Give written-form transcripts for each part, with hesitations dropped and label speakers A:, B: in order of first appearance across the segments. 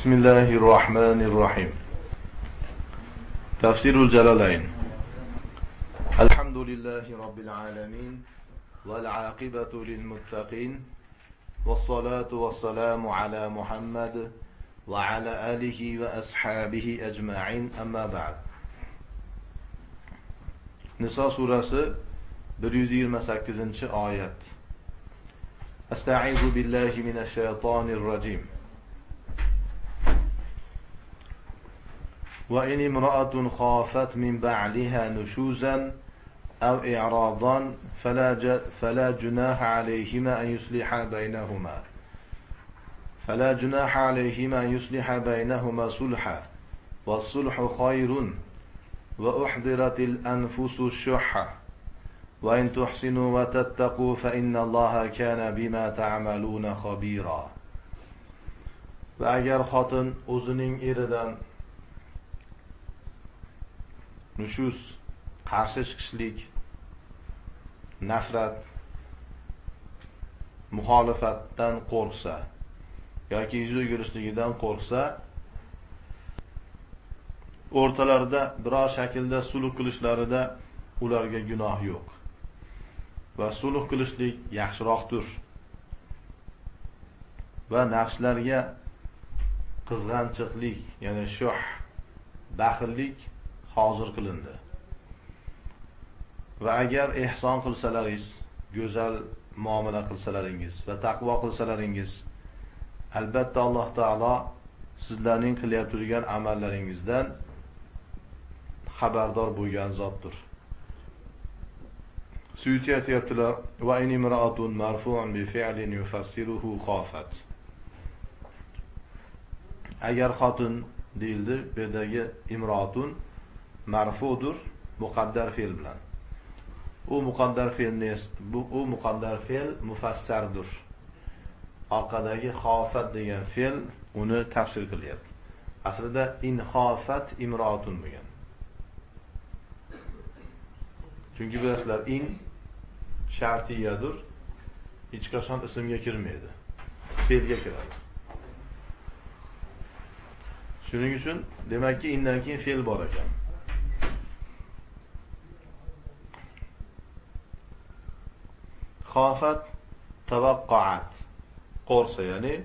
A: بسم الله الرحمن الرحيم. تفسير الجلالين. الحمد لله رب العالمين والعاقبة للمتقين والصلاة والسلام على محمد وعلى آله وأصحابه أجمعين. أما بعد. Nisa surasi 128 oyat. Estaizu billahi mineşşeytanirracim. وإن امرأة خافت من بعلها نشوزا أو إعراضا فلا جناح عليهما أن يصلح بينهما صلحا والصلح خير وأحضرت الأنفس الشح وإن تحسنوا وتتقوا فإن الله كان بما تعملون خبيرا. Ve eğer xotin o'zining eridan nushuz, qarshi chiqishlik, nafrat, muxolifatdan qo'rqsa yoki yuz o'girishligidan qo'rqsa, o'rtalarida biror shaklda sulh qilishlariga ularga gunoh yo'q. Va sulh qilishlik yaxshiroqdir. Va nafslarga qizg'anchiqlik, ya'ni shuh, baxillik hozir qilindi. Va agar ihson qilsalaringiz, go'zal muomala qilsalaringiz va taqvo qilsalaringiz, albatta Alloh taolo sizlarning qilyap turgan amallaringizdan xabardor bo'lgan zotdir. Suyuti aytayaptilar: "Va in imra'atun marfu'un bi fi'lin yufassiruhu khafat." Agar xotin deyildi, bu yerdagi imra'atun marfudur, muqaddar fe'l bilan. U muqaddar fe'l mufassardir. Orqadagi xofat degan fe'l uni tafsir qilyapti. Aslida in xofat imra'atun bo'lgan. Chunki bilasizlar, in shartiyadir. Hech qachon ismga kirmaydi. Fe'lga kiradi. Shuning uchun demakki indan keyin fe'l bor ekan. Xofat tavaqqa'at, qo'rsa, ya'ni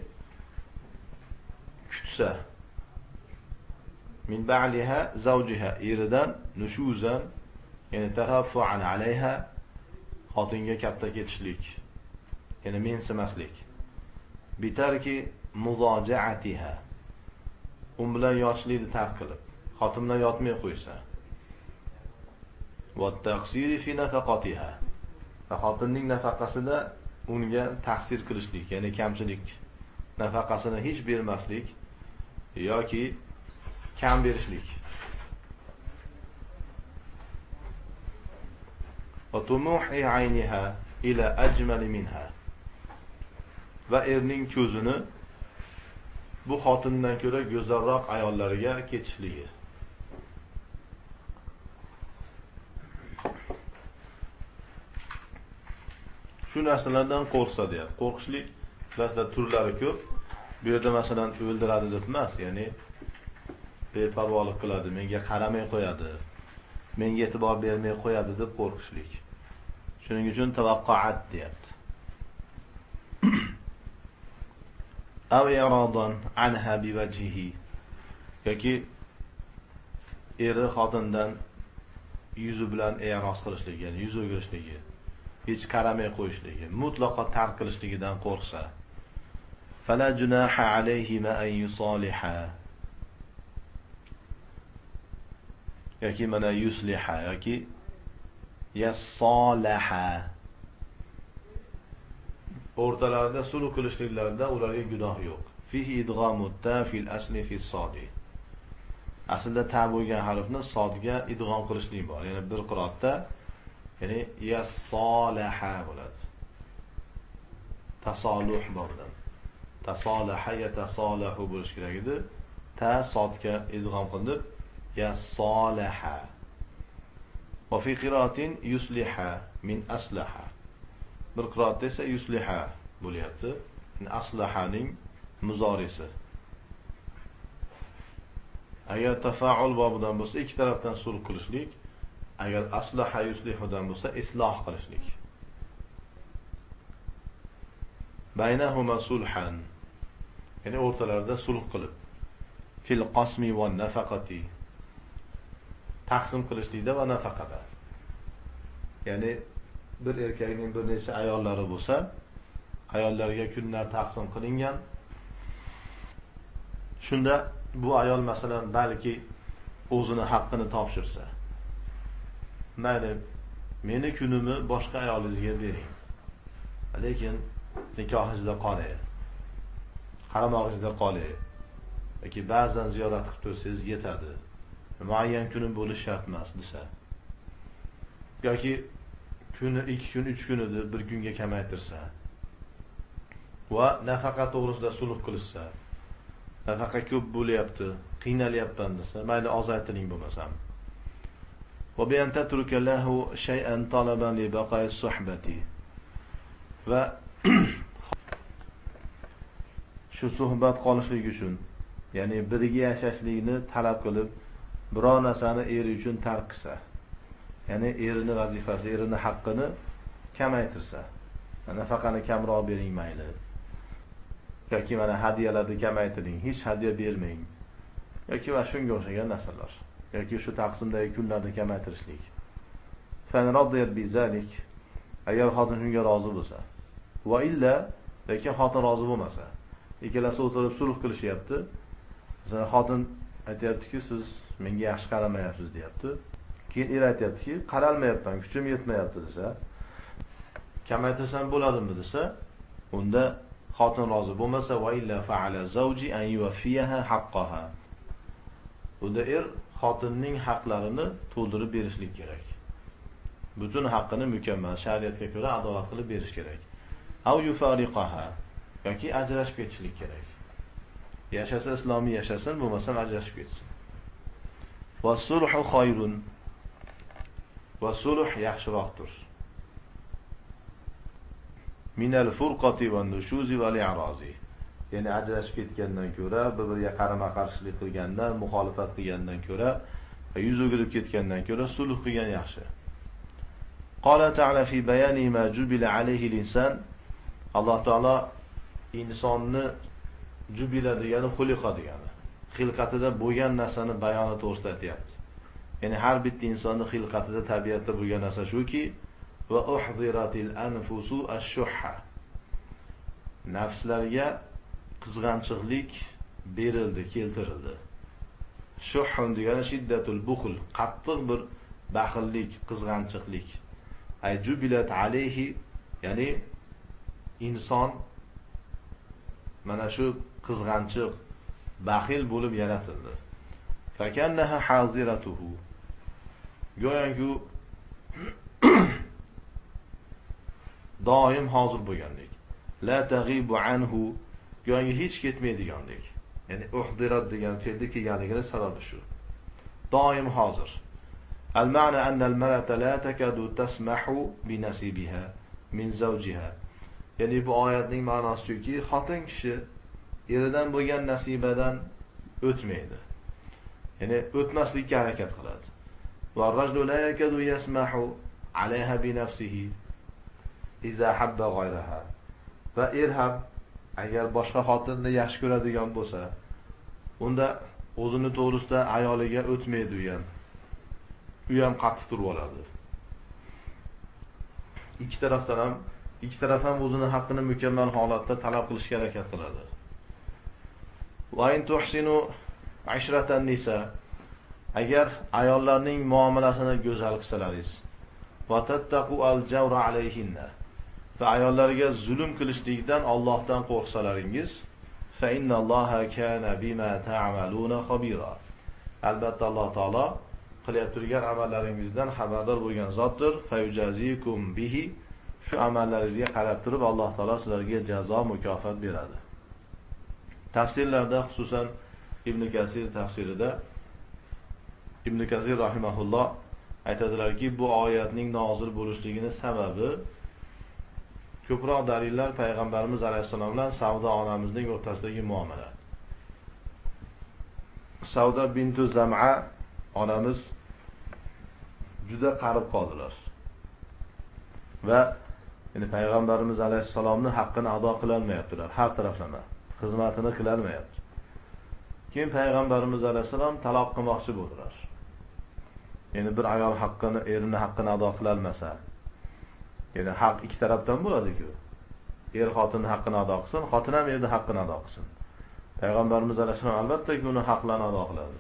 A: kutsa. Min ba'liha zawjiha, eridan nushuzan, ya'ni taraffu'an alayha, xotinga katta ketishlik, ya'ni mensimaslik. Bitarki muzoja'atiha, bilan yotishlikni tark qilib, xotin bilan yotmay qo'ysa. Va taqsiri fi nafaqatiha, va xotinning nafaqasida unga taqsir qilishlik, ya'ni kamchilik, nafaqasini hech bermaslik yoki kam berishlik. Va tumuhi ayniha ila ajmal minha, va erning ko'zini bu xotindan ko'ra go'zalroq ayollariga ketishligi. Shu narsalardan qo'rqsa deyapti. Qo'rqishlik bilasizlar turlari ko'p. Bu yerda masalan o'ldiradi deb emas, ya'ni beparvolik qiladi, menga qaramay qo'yadi, menga e'tibor bermay qo'yadi deb qo'rqishlik. Shuning uchun tavaqqa'at deyapti. Aw iradan anha biwajhihi, yoki eri xotindan yuzi bilan e'roz qilishligi, ya'ni yuz o'girishligi, hech qaramay qo'yishligi, mutlaqo tark qilishligidan qo'rqsa, fala junaha alayhima an yusaliha, yoki mana yusliha yoki yassalaha, o'rtalarida sulh qilishliklarida ularga gunoh yo'q. Fihi idghamut ta fil asli fi sodi. Aslida ta bo'lgan harfni sodga idg'om qilishlik bor. Ya'ni bir qiroatda, ya'ni yassalaha bo'ladi. Tasaluh bordan. Tasalaha yatasalahu bo'lish kerak edi. Ta sodga idg'om qilib yassalaha. Va fi qiraatin yusliha min aslaha. Bir qiroatda esa yusliha bo'lyapti. Aslahaning muzorisi. Agar tafaul bobidan bo'lsa, ikki tarafdan sulh qilishlik. Agar aslaha yuslihudan bo'lsa, isloh qilishlik. Baynahuma sulhan. Ya'ni o'rtalarida sulh qilib, fil qasmi va nafaqati. Taqsim qilishlikda va nafaqada. Ya'ni bir erkakning bir necha ayollari bo'lsa, ayollarga kunlar taqsim qilingan. Shunda bu ayol masalan balki o'zini haqqini topshirsa, mayli meni kunimni boshqa ayolingizga bering. Lekin nikohingizda qolay. Qaramog'ingizda qolay. Yoki ba'zan ziyorat qilib tursangiz yetadi. Muayyan kunim bo'lish shart emas desa. Yoki kuni 2 kun, 3 kun edi, bir kunga kamaytirsa. Va nafaqa to'g'risida sulh qilishsa. Nafaqa ko'p bo'lyapti, qiynalyapman desa, mayli ozaytiring bo'lmasam. Va bi an tatruka lahu shay'an talaban li baqa'i suhbati. Va shu suhbat qolishligi uchun, ya'ni birga yashashlikni talab qilib, biror narsani eri uchun tark qilsa, ya'ni erining vazifasi, erining haqqini kamaytirsa, nafaqani kamroq bering mayli. Yoki mana hadiyalarni kamaytiring, hech hadiya bermang. Yoki va shunga o'xshagan narsalar. Yoki shu taqsimdagi kunlarni kamaytirishlik. Fa radiyat bi zalik. Agar xotin shunga rozi bo'lsa. Va illa, lekin xotin rozi bo'lmasa, ikkalasi o'tirib sulh qilishyapti. Masalan, xotin aytayapti-ki, siz menga yaxshi qaramayapsiz deyapti. Keyin er aytayapti-ki, qaralmayapman, kuchim yetmayapti desa, kamaytirsam bo'ladimi desa, unda xotin rozi bo'lmasa, va illa fa'ala zawji an yuwaffiyaha haqqaha. Unda er xotinning haqlarini to'ldirib berishlik kerak. Butun haqqini mukammal shariatga ko'ra adolat qilib berish kerak. Aw yufariqaha, yoki ajrashib ketishlik kerak. Yashasa islomiy yashasin, bo'lmasa ajrashib ketsin. Va sulhu khayrun. Va sulh yaxshiroqdir. Min al-furqati va nushuzi va al-i'razi. Ya'ni ajrashib ketgandan ko'ra, bir-biriga qarama-qarshilik qilgandan, muxolifat qilgandan ko'ra, yuz o'girib ketgandan ko'ra sulh qilgan yaxshi. Qala ta'ala fi bayani ma jubila alayhi al-insan. Alloh taolo insonni jubila degani xuliqa degani. Xilqatida bo'lgan narsani bayoni to'g'risida aytayapti. Ya'ni har bitta insonning xilqatida, tabiatda bo'lgan narsa shuki, va uhdiratil anfusu ash-shuhha. Nafslarga qizg'anchiqlik berildi, keltirildi. Shuhhun degani shiddatul buxl, qattiq bir baxillik, qizg'anchiqlik. Ay jubilat alayhi, ya'ni inson mana shu qizg'anchiq, baxil bo'lib yaratildi. Fakannaha haziratuhu. Go'yoki doim hozir bo'lgandek. La taghibu anhu, go'yoki hech ketmaydigandek. Ya'ni uhdirat degan fe'lni kelganligining sababi shu. Doim hozir. Al-ma'na anna al-mar'ata la takadu tasmahu bi nasibiha min zawjiha. Ya'ni bu oyatning ma'nosi shuki, xotin kishi eridan bo'lgan nasibadan o'tmaydi. Ya'ni o'tmaslikka harakat qiladi. Va ar-rajulu la yakadu yasmahu 'alayha bi nafsihi iza habba ghayraha. Va er ham agar boshqa xotinni yaxshi ko'radigan bo'lsa, unda o'zini to'g'risida ayoliga o'tmaydi u ham. U ham qattiq turib oladi. Ikki taraf ham o'zini haqqini mukammal holatda talab qilishga harakat qiladi. Va in tuhsinu ashratan nisa, agar ayollarning muomalasini go'zal qilsalaringiz, va tattaqu al-jawra alayhinna, va ayollarga zulm qilishlikdan Allohdan qo'rqsalaringiz, fa innalloha kana bima ta'maluna khabira. Albatta Alloh taolo qilayotgan turgan amallaringizdan xabardor bo'lgan zotdir. Fayujazikum bihi, shu amallaringizga qarab turib Alloh taolo sizlarga jazo, mukofot beradi. Tafsirlarda, xususan Ibn Kasir tafsirida, Ibn Kasir rahimahulloh aytadilarki, bu oyatning nozil bo'lishligining sababi ko'proq dalillar payg'ambarimiz alayhisalom bilan Savdo onamizning o'rtasidagi muomala. Savda bintu Zam'a onamiz juda qarib qoldilar. Va yani Payg'ambarimiz alayhissalomning haqqini ado qila olmayaptilar, har taraflama. Xizmatini qila olmayapti. Keyin Payg'ambarimiz alayhissalom taloq qilmoqchi bo'ldilar. Yani bir ayol haqqini, erining haqqini ado qila olmasa, yani haq ikki tarafdan bo'ladi-ku. Er xotinning haqqini ado qilsin, xotin ham erning haqqini ado qilsin. Payg'ambarimiz alayhissalom albatta uni haqlarini ado qiladi.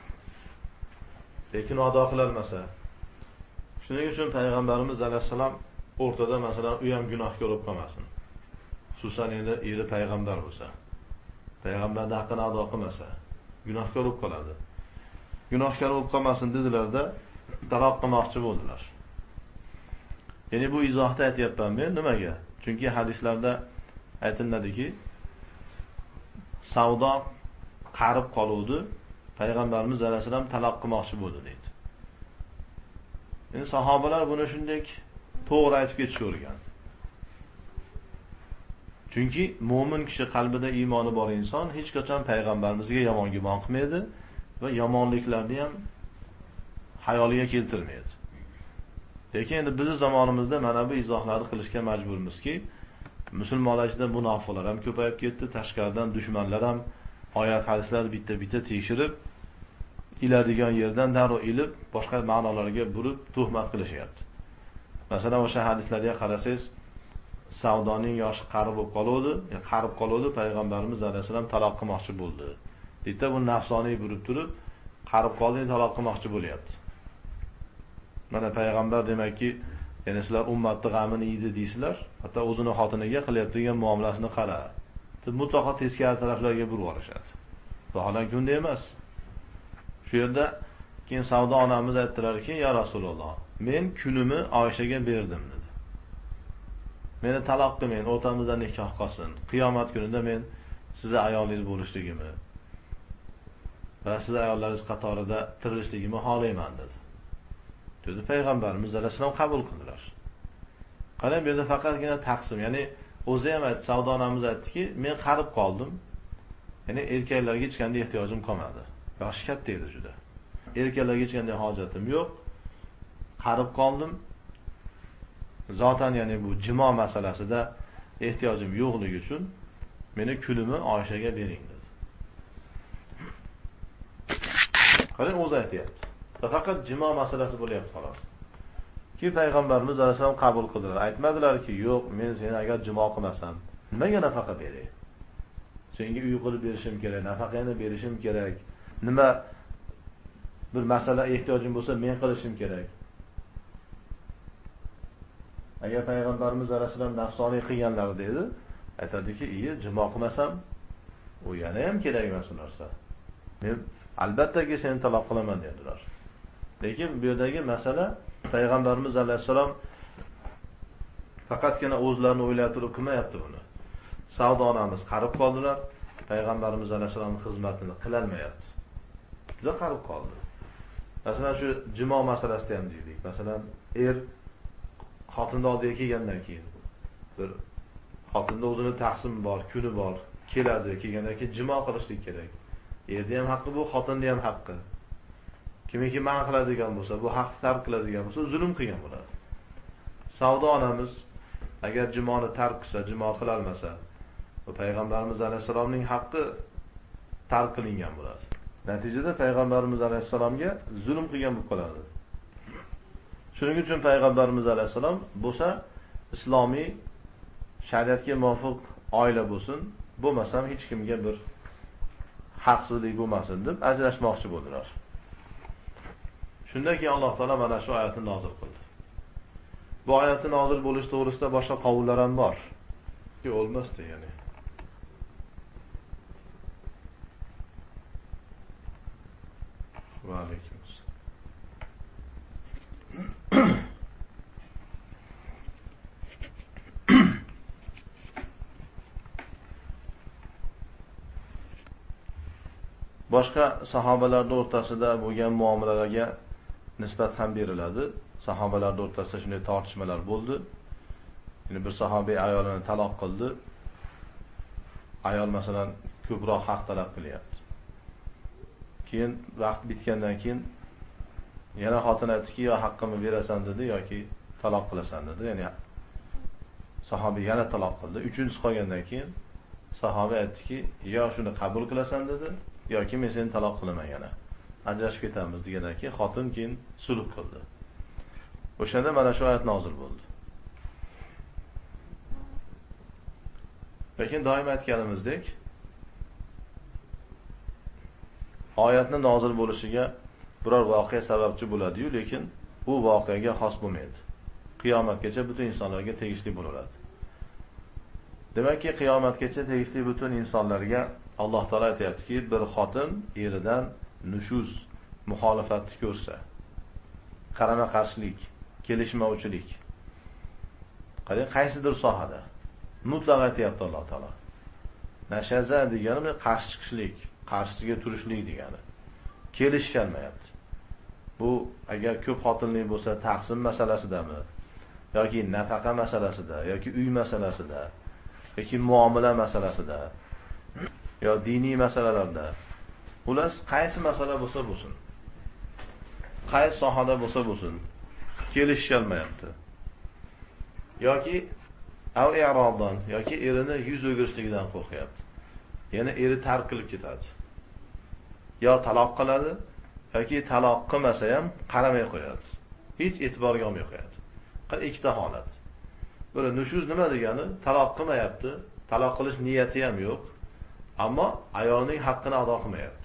A: Lekin u ado qila olmasa, shuning uchun Payg'ambarimiz alayhissalom o'rtada masalan u ham gunohga olib qolmasin. Xususan endi eri payg'ambar bo'lsa, payg'ambarning haqqini ado qilmasa, gunohga olib qoladi. Gunohga olib qolmasin dedilarda taloq qilmoqchi bo'ldilar. Ya'ni bu izohda aytayapman men nimaga? Chunki hadislarda aytiladiki, savdo qarib qoluvdi, Payg'ambarimiz alayhisalom taloq qilmoqchi bo'ldi deydi. Endi sahobalar buni shunday to'g'ri aytib ketishavergan. Chunki mo'min kishi qalbida iymoni bor inson hech qachon payg'ambarimizga yomon gumon qilmaydi va yomonliklarni ham hayoliga keltirmaydi. Lekin endi bizning zamonimizda mana bu izohlarni qilishga majburmizki, musulmonlar ichida munofiqlar ham ko'payib ketdi, tashqaridan dushmanlar ham oyat hadislar bitta-bitta tekshirib, iladigan yerdan darrov ilib, boshqa ma'nolarga burib tuhmat qilishyapti. Masalan, o'sha hadislarga qarasangiz, savdoning yoshi qarib qoluvdi, qarib qoluvdi, Payg'ambarimiz alayhisalom taloq qilmoqchi bo'ldi. Deydi, bu nafsoniy burib turib, qarib qoldi, taloq qilmoqchi bo'lyapti. Mana payg'ambar demakki, ya'ni sizlar ummatning g'amini yeydi deysizlar, hatto o'zining xotiniga qilyaptigan muomalasini qara. Mutlaqo teskari taraflarga burib olishadi. Vaholanki bunday emas. Shu yerda keyin savdo onamiz aytdilarki, "Ya Rasululloh, men kunimni Oyshaga berdim" dedi. Meni taloq qilmang, o'rtamizda nikoh qolsin. Qiyomat kunida men sizning ayolingiz bo'lishligimni va sizning ayollaringiz qatorida tirilishligimni xohlayman dedi. Dedi Payg'ambarimiz alayhisalom qabul qildilar. Qarang, bu yerda faqatgina taqsim, ya'ni o'zi ham aytdi, savdo onamiz aytdiki, men qarib qoldim. Ya'ni erkaklarga hech qanday ehtiyojim qolmadi. Yoshi katta edi juda. Erkaklarga hech qanday hojatim yo'q. Qarib qoldim. Zotan ya'ni bu jimo masalasida ehtiyojim yo'qligi uchun meni kunimni Oyshaga bering dedi. Qarang, o'zi aytayapti. Faqat jimo masalasi bo'lyapti xolos. Ki Payg'ambarimiz alayhisalom qabul qildilar. Aytmadilar-ki, "Yo'q, men seni agar jimo qilmasam, nimaga nafaqa beray? Senga uy qilib berishim kerak, nafaqani berishim kerak. Nima bir masala ehtiyojim bo'lsa, men qilishim kerak." Agar Payg'ambarimiz alayhisalom nafsoniy qilganlar dedi, aytadiki, "Iyi, jimo qilmasam, u yana ham kerak emas u narsa. Men albatta seni taloq qilaman" dedilar. Lekin bu yerdagi masala Payg'ambarimiz alayhisalom faqatgina o'zlarini o'ylab turib qilmayapti buni. Savdo onamiz qarib qoldilar, Payg'ambarimiz alayhisalomning xizmatini qila olmayapti. Juda qarib qoldi. Masalan, shu jimo masalasida ham deylik. Masalan, er xotinni oldiga kelgandan keyin bir xotinda o'zining taqsimi bor, kuni bor, keladi, kelgandan keyin jimo qilishlik kerak. Erda ham haqqi bu, xotinda ham haqqi. Kimiki man qiladigan bo'lsa, bu haqni tark qiladigan bo'lsa, zulm qilgan bo'ladi. Savdo onamiz agar jimoni tark qilsa, jimo qila olmasa, bu Payg'ambarimiz alayhisalomning haqqi tark qilingan bo'ladi. Natijada Payg'ambarimiz alayhisalomga zulm qilgan bo'lib qoladi. Shuning uchun Payg'ambarimiz alayhisalom bo'lsa, islomiy shariatga muvofiq oila bo'lsin, bo'lmasam hech kimga bir haqsizlik bo'lmasin deb ajrashmoqchi bo'ldilar. Shundan keyin Alloh taolo mana shu oyatni nozil qildi. Bu oyatning nozil bo'lish to'g'risida boshqa qavullar ham bor. Ki olmasdi ya'ni. Va alaykum boshqa sahobalarning o'rtasida bo'lgan muomalalarga nisbat ham beriladi. Sahobalarning o'rtasida shunday tortishmalar bo'ldi. Ya'ni bir sahobiy ayolini taloq qildi. Ayol masalan ko'proq haq talab qilyapti. Keyin vaqt bitgandan keyin yana xotin aytdiki, yo haqqimni berasan dedi yoki taloq qilasan dedi. Ya'ni sahobiy yana taloq qildi. Uchinchisi qolgandan keyin sahobiy aytdiki, yo shuni qabul qilasan dedi yoki men seni taloq qilaman yana. Ajrashib ketamiz degandan keyin xotin keyin sulh qildi. O'shanda mana shu oyat nozil bo'ldi. Lekin doim aytganimizdek, oyatni nozil bo'lishiga biror voqea sababchi bo'ladi-yu, lekin u voqeaga xos bo'lmaydi. Qiyomatgacha butun insonlarga tegishli bo'laveradi. Demakki, qiyomatgacha tegishli butun insonlarga Alloh taolo aytayaptiki, bir xotin eridan nushuz, muxolifatni ko'rsa, qarama-qarshilik, kelishmovchilik, qarang qaysidir sohada mutlaq aytayapti Alloh taolo. Nashaza degani qarshi chiqishlik, qarshisiga turishlik degani. Kelisholmayapti. Bu agar ko'p xotinlik bo'lsa, taqsim masalasidami, yoki nafaqa masalasida, yoki uy masalasida, yoki muomala masalasida, yo diniy masalalarda, ular qaysi masala bo'lsa bo'lsin, qaysi sohada bo'lsa bo'lsin, kelisholmayapti. Yoki av i'roddan, yoki erini yuz o'girishligidan qo'rqyapti. Yana eri tark qilib ketadi. Yo taloq qiladi, yoki taloq qilmasa ham qaramay qo'yadi. Hech e'tiborga olmay qo'yadi. Qani ikkita holat. Böyle nushuz nima degani? Taloq qilmayapti, taloq qilish niyati ham yo'q, ammo ayolning haqqini ado qilmayapti.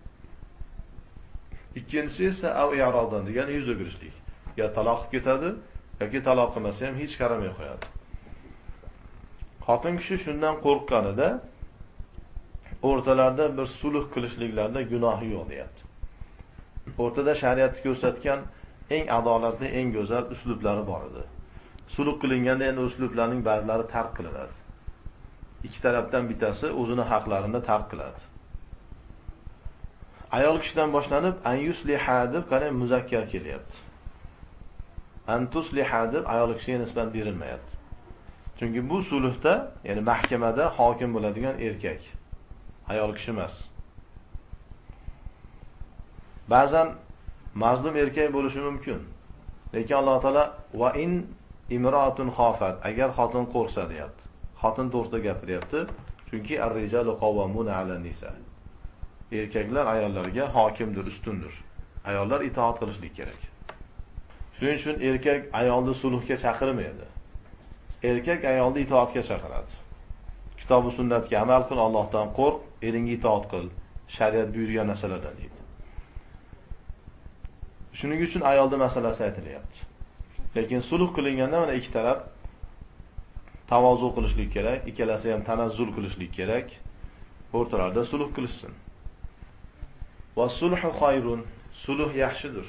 A: Ikkinchisi esa av i'roddan degani yuz o'girishlik. Ya taloq qilib ketadi, yoki taloq qilmasa ham hech qaramay qo'yadi. Xotin kishi shundan qo'rqqanida o'rtalarda bir sulh qilishliklarda gunohi yo'q deyapti. O'rtada shariat ko'rsatgan eng adolatli, eng go'zal uslublari bor edi. Sulh qilinganda endi uslublarning ba'zilari tark qilinadi. Ikki tarafdan bittasi o'zini haqlarini tark qiladi. Ayol kishidan boshlanib an yusliha deb qanday muzakkar kelyapti. An tusliha deb ayol kishiga nisbat berilmayapti. Chunki bu sulhda, ya'ni mahkamada hokim bo'ladigan erkak, ayol kishi emas. Ba'zan mazlum erkak bo'lishi mumkin. Lekin Alloh taolo va in imroatun xofat, agar xotin qo'rqsa deyapti. Xotin to'g'risida gapiryapti. Chunki ar-rijalu qawwamuna 'alan nisa. Erkaklar ayollarga hokimdir, ustundir. Ayollar itoat qilishlik kerak. Shuning uchun erkak ayolni sulhga chaqirmaydi. Erkak ayolni itoatga chaqiradi. Kitob va sunnatga amal qil, Allohdan qo'rq, eringga itoat qil, shariat buyurgan narsalardan deydi. Shuning uchun ayolning masalasi aytilyapti. Lekin sulh qilinganda mana ikki taraf tavozu qilishlik kerak, ikkalasi ham tanazzul qilishlik kerak. O'rtalarda sulh qilishsin. Va sulhu xayrun, sulh yaxshidir.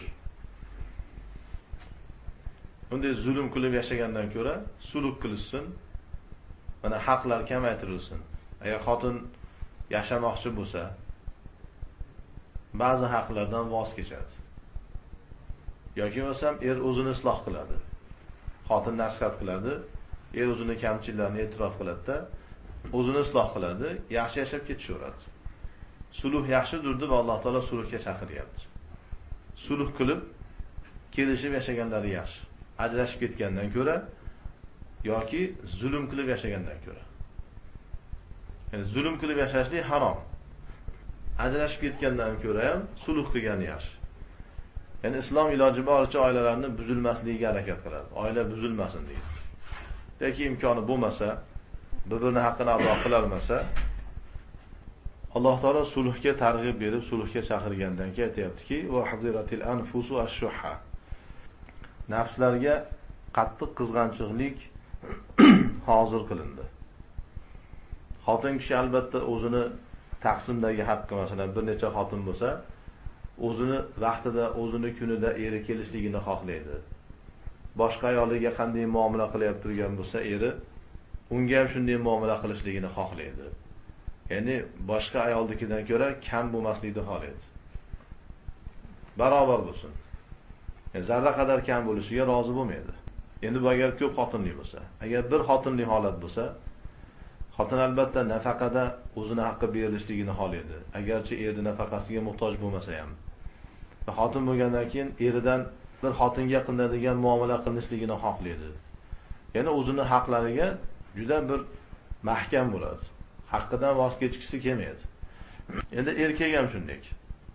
A: Bunday zulm qilib yashagandan ko'ra sulh qilishsin. Mana haqlar kamaytirilsin. Agar xotin yashamoqchi bo'lsa, ba'zi haqlardan voz kechadi. Yoki bo'lsam o'zini isloh qiladi. Xotin nasihat qiladi, o'zini kamchiliklarini e'tirof qiladi-da, o'zini isloh qiladi, yaxshi yashab ketishaveradi. Sulh yaxshidir deb Alloh taolo sulhga chaqiryapti. Sulh qilib kelishib yashaganlari yaxshi. Ajrashib ketgandan ko'ra yoki zulm qilib yashagandan ko'ra. Ya'ni zulm qilib yashashlik harom. Ajrashib ketgandan ko'ra ham sulh qilgani yaxshi. Ya'ni islom iloji boricha oilalarni buzilmasligiga harakat qiladi. Oila buzilmasin deydi. Yoki imkoni bo'lmasa, bir-birini haqqini ado qila olmasa, Alloh taolo sulhga targ'ib berib, sulhga chaqirgandan keyin aytayaptiki: "Va haziratil anfusu ash-shuhha." Nafslarga qattiq qizg'anchiqlik hozir qilindi. Xotin kishi albatta o'zini taqsimdagi haqqi, masalan, bir necha xotin bo'lsa, o'zini vaqtida, o'zini kunida eri kelishligini xohlaydi. Boshqa ayoliga qanday muomala qilyap turgan bo'lsa, eri unga ham shunday muomala qilishligini xohlaydi. Ya'ni boshqa ayolnikidan ko'ra kam bo'lmaslikni xohlaydi. Barobar bo'lsin. Yani zarra qadar kam bo'lishiga rozi bo'lmaydi. Endi bu agar ko'p xotinli bo'lsa, agar bir xotinli holat bo'lsa, Xotin albatta nafaqada o'zini haqqi berilishligini xohlaydi. Agarchi eri nafaqasiga muhtoj bo'lmasa ham. Va xotin bo'lgandan keyin eridan bir xotinga qilinadigan muomala qilinishligini xohlaydi. Ya'ni o'zini haqlariga juda bir mahkam bo'ladi. Haqqidan voz kechgisi kelmaydi. Endi erkak ham shunday.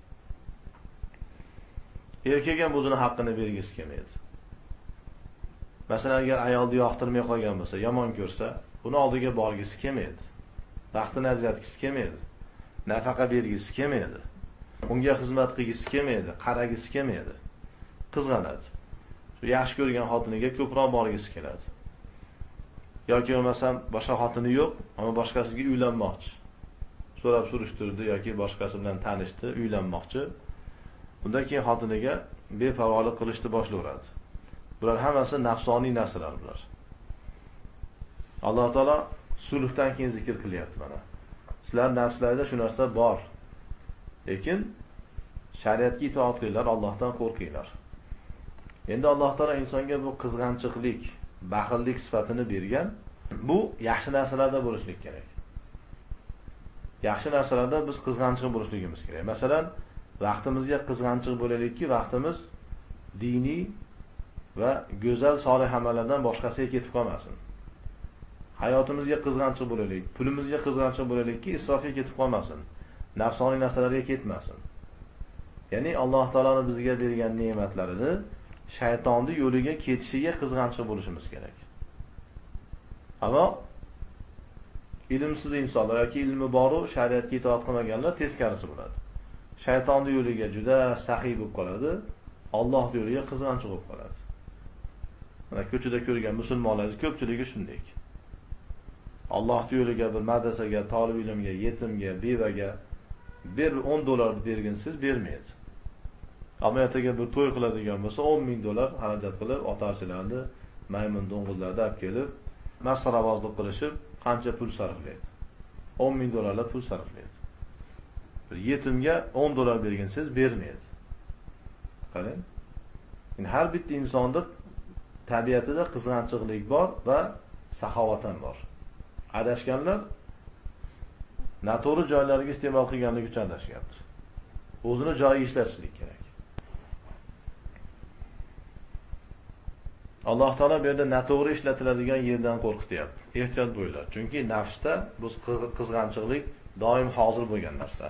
A: Erkak ham o'zini haqqini bergisi kelmaydi. Masalan, agar ayolni yoqtirmay qolgan bo'lsa, yomon ko'rsa, uni oldiga borgisi kelmaydi. Vaqtini ajratgisi kelmaydi. Nafaqa bergisi kelmaydi. Unga xizmat qilgisi kelmaydi, qaragisi kelmaydi. Qizg'anadi. Shu yaxshi ko'rgan xotiniga ko'proq borgisi keladi. Yoki bo'lmasam boshqa xotini yo'q, ammo boshqasiga uylanmoqchi. So'rab surishtirdi yoki boshqasi bilan tanishdi, uylanmoqchi. Bundan keyin xotiniga beparvolik qilishni boshlayveradi. Bular hammasi nafsoniy narsalar bular. Alloh taolo sulhdan keyin zikr qilyapti mana. Sizlar nafslarda shu narsa bor. Lekin shariatga itoat qilinglar, Allohdan qo'rqinglar. Endi Alloh taolo insonga bu qizg'anchiqlik, baxillik sifatini bergan. Bu yaxshi narsalarda bo'lishlik kerak. Yaxshi narsalarda biz qizg'anchiq bo'lishligimiz kerak. Masalan, vaqtimizga qizg'anchiq bo'laylikki, vaqtimiz diniy va go'zal solih amallardan boshqasiga ketib qolmasin. Hayotimizga qizg'anchiq bo'laylik, pulimizga qizg'anchiq bo'laylikki, isrofga ketib qolmasin. Nafsoniy narsalarga ketmasin. Ya'ni Alloh taoloning bizga bergan ne'matlarini shaytonning yo'liga ketishiga qizg'anchiq bo'lishimiz kerak. Ammo ilmsiz insonlar yoki ilmi boru shariatga itoat qilmaganlar teskarisi bo'ladi. Shaytonning yo'liga juda saxiy bo'lib qoladi, Alloh yo'liga qizg'anchiq bo'lib qoladi. Mana ko'chada ko'rgan musulmonlarning ko'pchiligi shunday. Alloh yo'liga bir madrasaga, talab ilmga, yetimga, bevaga bir $10 bergin siz bermaydi. Ammo ertaga bir to'y qiladigan bo'lsa $10,000 xarajat qilib, otarchilarni maymun do'ng'izlarda olib kelib, masxarabozlik qilishib, qancha pul sarflaydi. $10,000 pul sarflaydi. Bir yetimga $10 bergin siz bermaydi. Qarang. Yani har bitta insonda tabiatida qizg'anchiqlik bor va saxovat ham bor. Adashganlar noto'g'ri joylarga iste'mol qilganligi uchun adashyapti. O'zini joyiga ishlatishlik kerak. Alloh taolo bu yerda noto'g'ri ishlatiladigan yerdan qo'rqityapti. Ehtiyot bo'linglar. Chunki nafsda bu qizg'anchiqlik doim hozir bo'lgan narsa.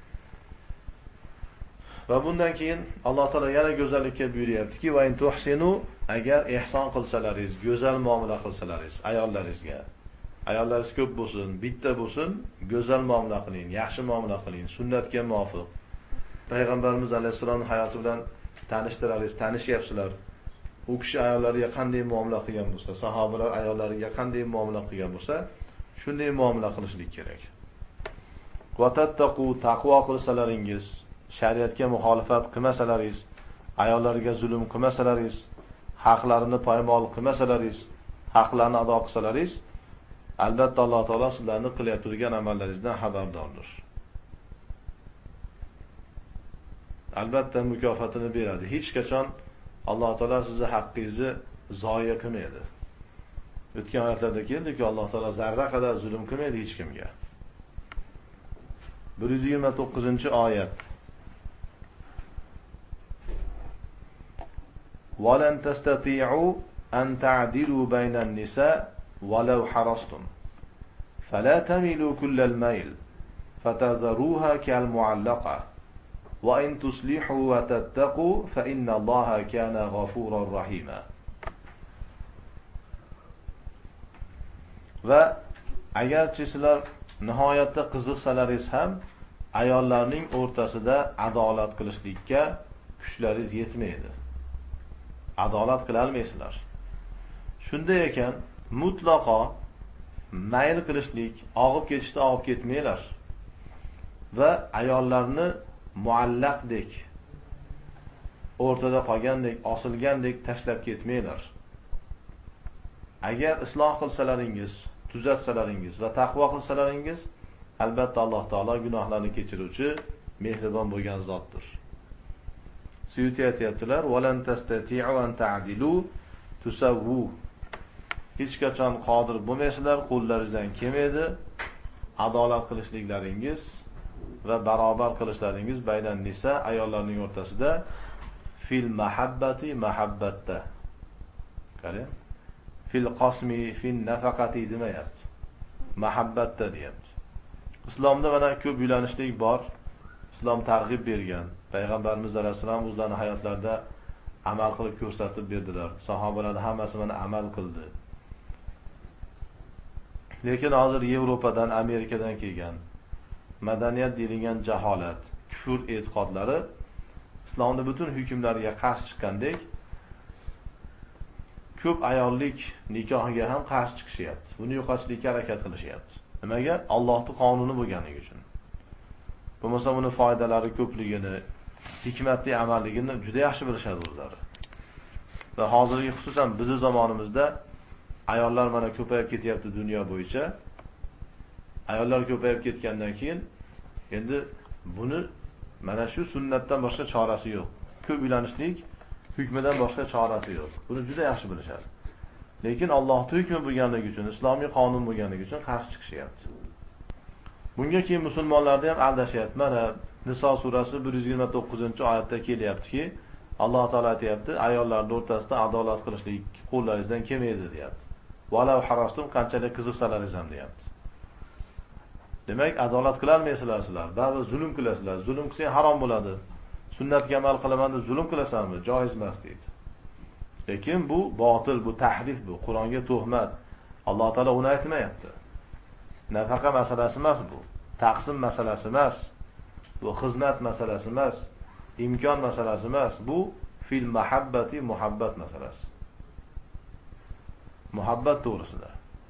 A: Va bundan keyin Alloh taolo yana go'zallikka buyuryaptiki, va in tuhsinu, agar ihson qilsalaringiz, go'zal muomala qilsalaringiz ayollaringizga. Ayollaringiz ko'p bo'lsin, bitta bo'lsin, go'zal muomala qiling, yaxshi muomala qiling, sunnatga muvofiq. Payg'ambarimiz alayhisolamning hayoti bilan tanishtirasiz, tanishyapsizlar. U kishi ayollariga qanday muomala qilgan bo'lsa, sahobalar ayollariga qanday muomala qilgan bo'lsa, shunday muomala qilishlik kerak. Va tattaqu, taqvo qilsalaringiz, shariatga muxolifat qilmasalaringiz, ayollariga zulm qilmasalaringiz, haqlarini poymol qilmasalaringiz, haqlarni ado qilsalaringiz, albatta Alloh taolo sizlarni qilayotgan turgan amallaringizdan xabardordir. Albatta mukofotini beradi. Hech qachon Alloh taolo sizning haqqingizni zoya qilmaydi. O'tgan oyatlarda keldiki, Alloh taolo zarra qadar zulm qilmaydi hech kimga. 129-oyat. وَلَنْ تَسْتَطِيعُوا أَنْ تَعْدِلُوا بَيْنَ النِّسَاءِ وَلَوْ حَرَصْتُمْ فَلَا تَمِيلُوا كُلَّ الْمَيْلِ فَتَذَرُوهَا كَالْمُعَلَّقَةِ وَإِنْ تُصْلِحُوا وَتَتَّقُوا فَإِنَّ اللَّهَ كَانَ غَفُورًا رَحِيمًا. Va agarchi sizlar nihoyatda qiziqsalaringiz ham ayollarning o'rtasida adolat qilishlikka kuchlaringiz yetmaydi. Adolat qila olmaysizlar. Shunday ekan, mutlaqo mayl qilishlik, og'ib ketishda og'ib ketmanglar. Va ayollarni muallaqdek, o'rtada qolgandek, osilgandek tashlab ketmanglar. Agar isloh qilsalaringiz, tuzatsalaringiz va taqvo qilsalaringiz, albatta Alloh taolo gunohlarni kechiruvchi, mehribon bo'lgan zotdir. Suyuti aytayaptilar: "Walan tastati'u an ta'dilu tusawwu." hech qachon qodir bo'lmaysizlar, qo'llaringizdan kelmaydi. Adolat qilishliklaringiz va barobar qilishlaringiz baynan nisa, ayollarning o'rtasida fil mahabbati mahabbatda. Qarang. Fil qasmi fil nafaqati demayapti. Mahabbatda deyapti. Islomda mana ko'p uylanishlik bor. Islom targ'ib bergan. Payg'ambarimiz alayhisalom o'zlarining hayotlarida amal qilib ko'rsatib berdilar. Sahobalar hammasi mana amal qildi. Lekin hozir Yevropadan, Amerikadan kelgan madaniyat deyilgan jaholat, kufr e'tiqodlari islomning butun hukmlariga qarshi chiqqandek, ko'p ayollik nikohiga ham qarshi chiqishyapti. Buni yo'qotishga harakat qilishyapti. Nimaga? Allohning qonuni bo'lganligi uchun. Bo'lmasa buni foydalari ko'pligini, hikmatli amalligini juda yaxshi bilishadi o'zlari. Va hozirgi xususan bizning zamonimizda ayollar mana ko'payib ketyapti dunyo bo'yicha. Ayollar ko'payib ketgandan keyin endi buni mana shu sunnatdan boshqa chorasi yo'q. Ko'p uylanishlik hukmidan boshqa chorasi yo'q. Buni juda yaxshi bilishadi. Lekin Allohning hukmi bo'lganligi uchun, islomiy qonun bo'lganligi uchun qarshi chiqishyapti. Bunga keyin musulmonlarni ham aldashyapti. Mana Niso surasi 129-oyatda kelyaptiki, Alloh taolo aytayapti, ayollarning o'rtasida adolat qilishlik qo'llaringizdan kelmaydi deyapti. Valau harastum qanchalik qiziqsalaringiz ham deyapti. Demak, adolat qila olmaysizlar sizlar. Ba'zi zulm qilasizlar. Zulm qilsang harom bo'ladi. Sunnatga amal qilaman deb zulm qilasanmi? Joiz emas deydi. Lekin bu botil, bu tahrif, bu Qur'onga tuhmat. Alloh taolo uni aytmayapti. Nafaqa masalasi emas bu. Taqsim masalasi emas. Bu xizmat masalasi emas. Imkon masalasi emas. Bu fil mahabbati muhabbat masalasi. Muhabbat to'g'risida.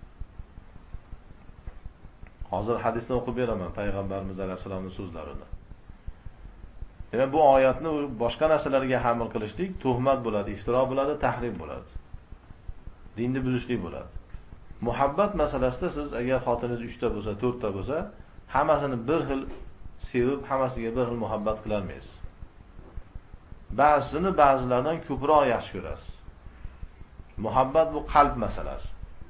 A: Hozir hadisni o'qib beraman payg'ambarimiz alayhisolamning so'zlarini. Yana bu oyatni boshqa narsalarga hamil qilishlik tuhmat bo'ladi, iftiro bo'ladi, tahrif bo'ladi. Dinni buzishlik bo'ladi. Muhabbat masalasida siz agar xotiningiz 3 ta bo'lsa, 4 ta bo'lsa, hammasini bir xil sevib, hammasiga bir xil muhabbat qila olmaysiz. Ba'zisini ba'zilardan ko'proq yaxshi ko'rasiz. Muhabbat bu qalb masalasi.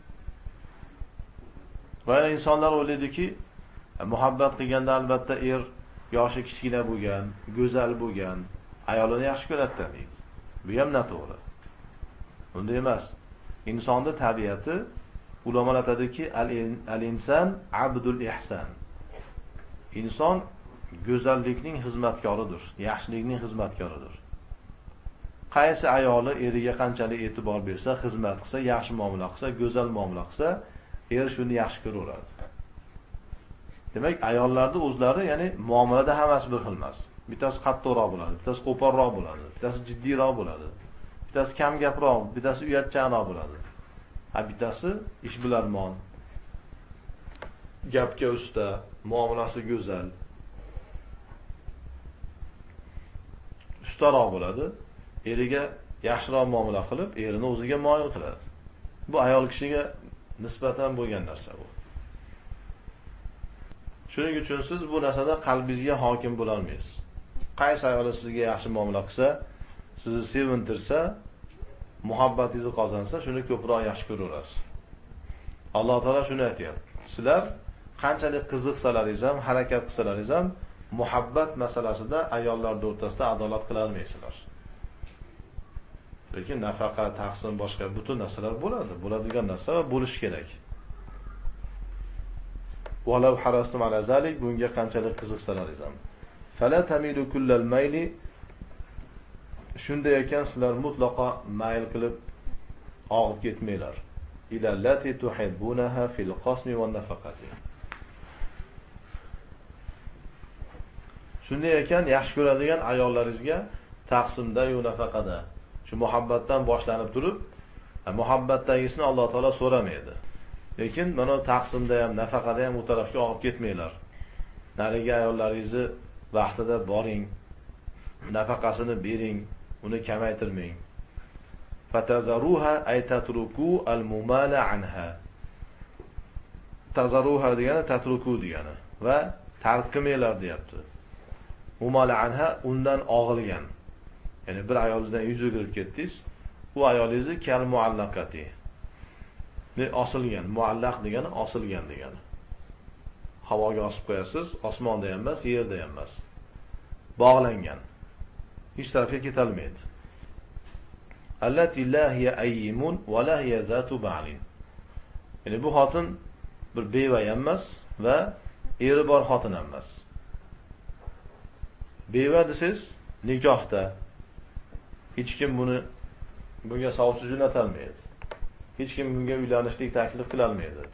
A: Va insonlar o'ylaydiki, muhabbat qilganda albatta yoshi kichkina bo'lgan, go'zal bo'lgan, ayolini yaxshi ko'radi deydi. Bu ham noto'g'ri. Bunday emas. Insonning tabiati ulamolar aytadiki, al-inson abdul ihson. Inson go'zallikning xizmatkoridir, yaxshilikning xizmatkoridir. Qaysi ayoli eriga qanchalik e'tibor bersa, xizmat qilsa, yaxshi muomala qilsa, go'zal muomala qilsa, shuni yaxshi ko'raveradi. Demak, ayollarda o'zlari, ya'ni muomalada hammasi bir xil emas. Bittasi qattiqroq bo'ladi, bittasi qo'polroq bo'ladi, bittasi jiddiyroq bo'ladi, bittasi kam gaproq, bittasi uyatchanroq bo'ladi. Bittasi ishbilarmon, gapga usta, muomalasi go'zal, ustaroq bo'ladi. Eriga yaxshiroq muomala qilib, erini o'ziga moyil qiladi. Bu ayol kishiga nisbatan bo'lgan narsa bu. Shuning uchun siz bu narsada qalbingizga hokim bo'la olmaysiz. Qaysi ayol sizga yaxshi muomala qilsa, sizni sevintirsa, muhabbatingizni qozonsa, shuni ko'proq yaxshi ko'raverasiz. Alloh taolo shuni aytayapti. Sizlar qanchalik qiziqsalaringiz ham, harakat qilsalaringiz ham, muhabbat masalasida ayollar o'rtasida adolat qila olmaysizlar. Lekin nafaqa, taqsim, boshqa butun narsalar bo'ladi. Bo'ladigan narsa va bo'lish kerak. Walau harastum ala zalik, bunga qanchalik qiziqsalaringiz ham. Fala tamilu kullal mayli, shunday ekan sizlar mutlaqo mayl qilib og'ib ketmanglar. Ila allati tuhibbunaha fil qasmi wan nafaqati. Shunday ekan yaxshi ko'radigan ayollaringizga taqsimda yo nafaqada shu muhabbatdan boshlanib turib, muhabbatdagisini Alloh taolo so'ramaydi. Lekin mana taqsimda ham, nafaqada ham u tarafga olib ketmanglar. Nariga ayollaringizni vaqtida boring, nafaqasini bering, uni kamaytirmang. Fatazaruha ay tatruku al-mumala anha. Tazaruha degani tatruku degani va tark qilmanglar deyapti. Mumala anha undan og'ilgan. Ya'ni bir ayolingizdan yuz o'girib ketdingiz, u ayolingizni kal muallaqati. Osilgan, muallaq degani osilgan degani. Havoga osib qo'yasiz, osmonda ham emas, yerda ham emas. Bog'langan. Hech tarafga ketolmaydi. Allati la hiya ayyimun va la hiya zatu ba'lin. Ya'ni bu xotin bir beva ham emas va eri bor xotin ham emas. Beva desiz, nikohda hech kim bunga sovchi jo'natalmaydi. Hech kim bunga uylanishlik taklif qila olmaydi.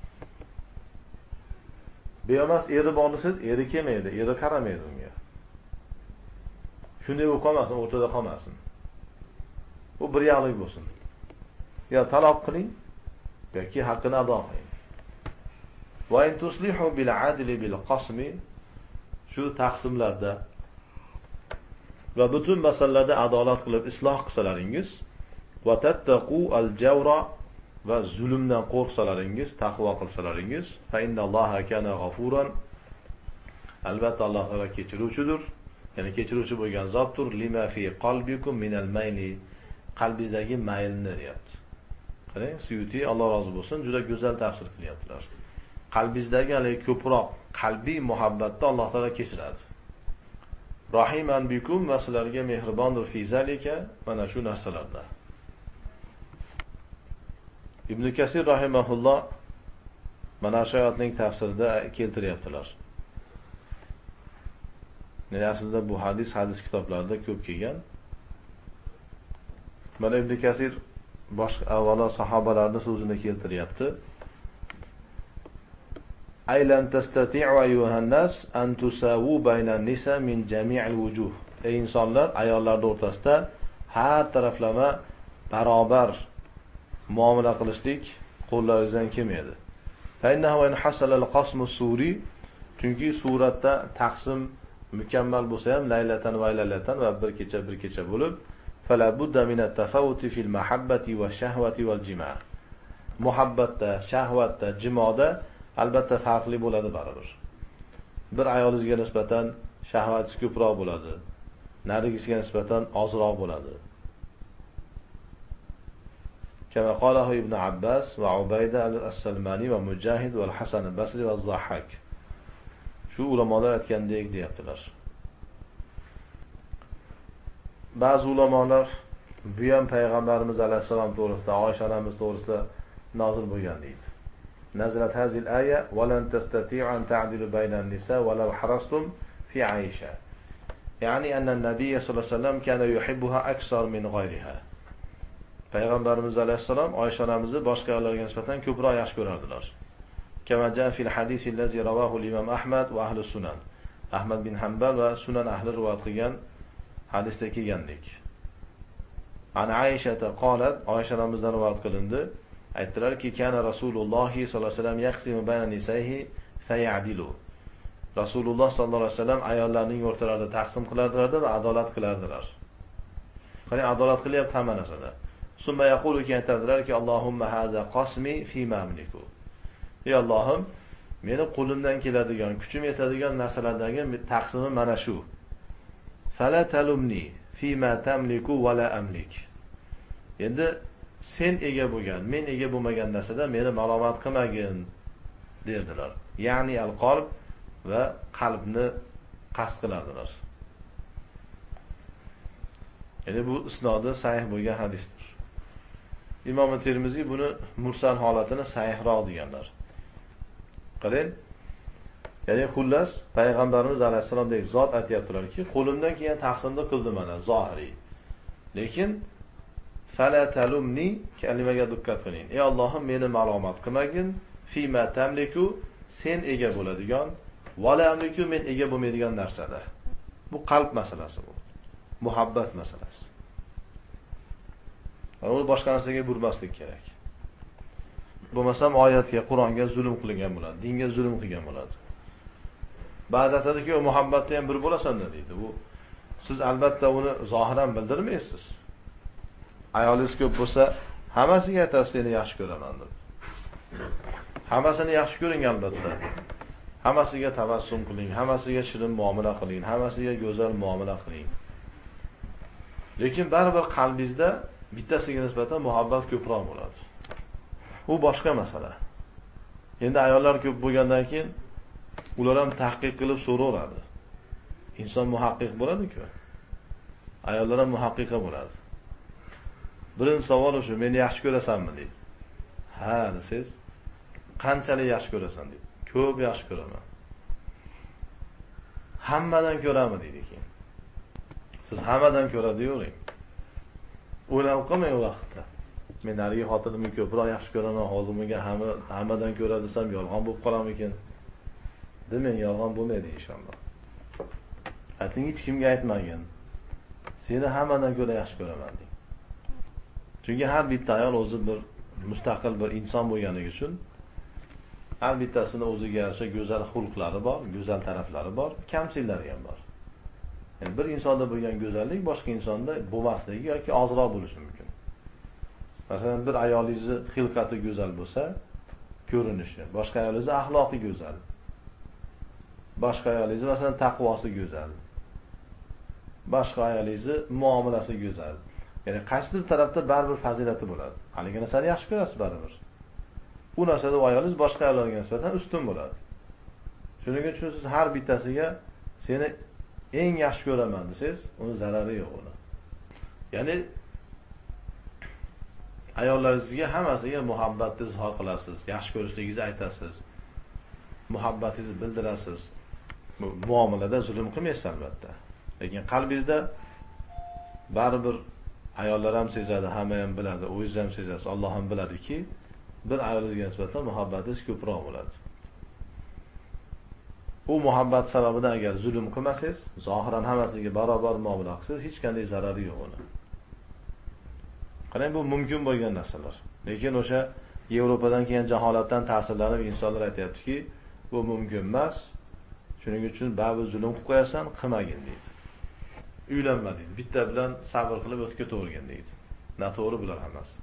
A: Beemas eri bor desiz, eri kelmaydi, eri qaramaydi unga. Shunday bo'lib qolmasin, o'rtada qolmasin. Bu bir yoqlik bo'lsin. Ya taloq qiling yoki haqqini ado qiling. Va in tuslihu bil adli bil qasmi, shu taqsimlarda va butun masalalarda adolat qilib isloh qilsalaringiz, va tattaqu al jawra, va zulmdan qo'rqsalaringiz, taqvo qilsalaringiz, fa innalloha kana g'afuran, albatta Alloh taolo kechiruvchidir, ya'ni kechiruvchi bo'lgan zotdir, lima fi qalbikum min al mayli, qalbingizdagi maylni deyapti. Qarang, Suyuti Alloh rozi bo'lsin, juda go'zal tafsir qilyaptilar. Qalbingizdagi hali ko'proq qalbiy muhabbatni Alloh taolo kechiradi. Rahiman bikum, va sizlarga mehribondir fi zalika, mana shu narsalarda. Ibn Kasir rahimahulloh mana shu oyatning tafsirida keltiryaptilar. Aslida bu hadis kitoblarida ko'p kelgan. Mana Ibn Kasir boshqa avvalo sahobalarning so'zini keltiryapti. Aylan tastati'u ayyuhan nas an tusawu bayna nisa min jami'il wujuh. Ey insonlar, ayollar o'rtasida har taraflama barobar muomala qilishlik qo'llaringizdan kelmaydi. Fa innahu in hasala al-qasmu suri, chunki suratda taqsim mukammal bo'lsa ham laylatan va laylatan va bir kecha bo'lib, fala budda min at-tafawuti fil mahabbati va shahvati wal jima'. Muhabbatda, shahvatda, jimoda albatta farqli bo'ladi baribir. Bir ayolingizga nisbatan shahvatingiz ko'proq bo'ladi, narigisiga nisbatan ozroq bo'ladi. Kama qalahu Ibn Abbas va Ubayda al-Salmani va Mujahid va al-Hasan al-Basri va az-Zahhak. Shu ulamolar aytgandek deyaptilar. Ba'zi ulamolar bu ham payg'ambarimiz alayhisalom to'g'risida, Oysha onamiz to'g'risida nozil bo'lgan deydi. Nazalat hazil aya va lan tastati'u an ta'dilu bayna an-nisa wa law harastum fi Aisha. Ya'ni anna an-nabiy sallallohu alayhi vasallam kana yuhibbuha aksar min ghayriha. Payg'ambarimiz alayhisalom Oysha onamizni boshqa ayollarga nisbatan ko'proq yaxshi ko'rardilar. Kama jaa fil hadis allazi rawahu al-Imam Ahmad va ahli sunan. Ahmad bin Hanbal va sunan ahli rivoyat qilgan hadisda kelgandek. Ana Aisha qalat, Oysha onamizdan rivoyat qilindi, aytdilarki, kana Rasululloh sallallohu alayhi vasallam yaqsimu bayna nisaihi fayadilu. Rasululloh sallallohu alayhi vasallam ayollarning o'rtalarida taqsim qilardilar va adolat qilardilar. Qani adolat qilyapti hamma narsada. Summa yaqulu ki aytadilarki, Allohumma haza qasmi fi ma amliku. Ey Allohim, meni qo'limdan keladigan, kuchim yetadigan narsalardagi taqsimim mana shu. Fala talumni fi ma tamliku va la amlik. Endi sen ega bo'lgan, men ega bo'lmagan narsada meni malomat qilmagin derdilar. Ya'ni al-qalb va qalbni qasd qilardilar. Ya'ni bu isnodi sahih bo'lgan hadisdir. Imom Termiziy buni mursal holatini sahihroq deganlar. Qarang. Ya'ni xullas payg'ambarimiz alayhisalomdek zot aytayaptilarki, qo'limdan kelgan taqsimni qildim mana zohiriy. Lekin fala talumni kalimaga diqqat qiling. Ey Allohim, meni malomat qilmagin, fi ma tamliku, sen ega bo'ladigan, va la amliku, men ega bo'lmaydigan narsada. Bu qalb masalasi bu. Muhabbat masalasi. Uni boshqa narsaga burmaslik kerak. Bo'lmasam oyatga, Qur'onga zulm qilingan bo'ladi, dinga zulm qilgan bo'ladi. Ba'zi aytadiki, o muhabbatda ham bir bo'lasan-da deydi. Bu siz albatta uni zohiran bildirmaysiz. Ayolingiz ko'p bo'lsa, hammasiga aytasiz, seni yaxshi ko'raman deb. Hammasini yaxshi ko'ring albatta. Hammasiga tabassum qiling, hammasiga shirin muomala qiling, hammasiga go'zal muomala qiling. Lekin baribir qalbingizda bittasiga nisbatan muhabbat ko'proq bo'ladi. U boshqa masala. Endi ayollar ko'p bo'lgandan keyin ular ham tahqiq qilib so'raveradi. Inson muhaqqiq bo'ladi-ku. Ayollar ham muhaqqiqa bo'ladi. Birinchi savol shu, meni yaxshi ko'rasanmi deydi. Ha, siz qanchalik yaxshi ko'rasan deydi. Ko'p yaxshi ko'raman. Hammadan ko'rami deydi keyin. Siz hammadan ko'radiyovering. O'ylab qolmang u vaqtda. Men narigi xotinimni ko'proq yaxshi ko'raman, hozir bunga hammadan ko'ra desam yolg'on bo'lib qolarmikin? Demang, yolg'on bo'lmaydi inshaalloh. Ayting, hech kimga aytmagin. Seni hammadan ko'ra yaxshi ko'raman deng. Chunki har bitta ayol o'zi bir mustaqil bir inson bo'lganligi uchun har bittasini o'ziga yarasha go'zal xulqlari bor, go'zal taraflari bor, kamchiliklari ham bor. Yani bir insonda bo'lgan go'zallik boshqa insonda bo'lmasligi yoki ozroq bo'lishi mumkin. Masalan, bir ayolingizni xilqati go'zal bo'lsa, ko'rinishi, boshqa ayolingizni axloqi go'zal. Boshqa ayolingizni masalan taqvosi go'zal. Boshqa ayolingizni muomalasi go'zal. Ya'ni qaysidir tarafda baribir fazilati bo'ladi. Haligi narsani yaxshi ko'rasiz baribir. U narsada ayolingiz boshqa ayollarga nisbatan ustun bo'ladi. Shuning uchun siz har bittasiga seni eng yaxshi ko'raman desangiz, uni zarari yo'q uni. Ya'ni ayollaringizga hammasiga muhabbatni izhor qilasiz, yaxshi ko'rishligingizni aytasiz. Muhabbatingizni bildirasiz. Bu muomalada zulm qilmaysiz albatta. Lekin qalbingizda baribir ayollar ham sezadi, hamma ham biladi, o'zingiz ham sezasiz, Alloh ham biladiki, bir ayolingizga nisbatan muhabbatingiz ko'proq bo'ladi. U muhabbat sababidan agar zulm qilmasangiz, zohiran hammasiga barobar muomala qilsangiz, hech qanday zarari yo'q uni. Qarang, bu mumkin bo'lgan narsalar. Lekin o'sha Yevropadan kelgan jaholatdan ta'sirlanib insonlar aytayaptiki, bu mumkin emas. Shuning uchun ba'zi zulm qilib qo'yasan, qilmagin deydi. Uylanma deydi. Bitta bilan sabr qilib o'tib ketavergan deydi. Noto'g'ri bular hammasi.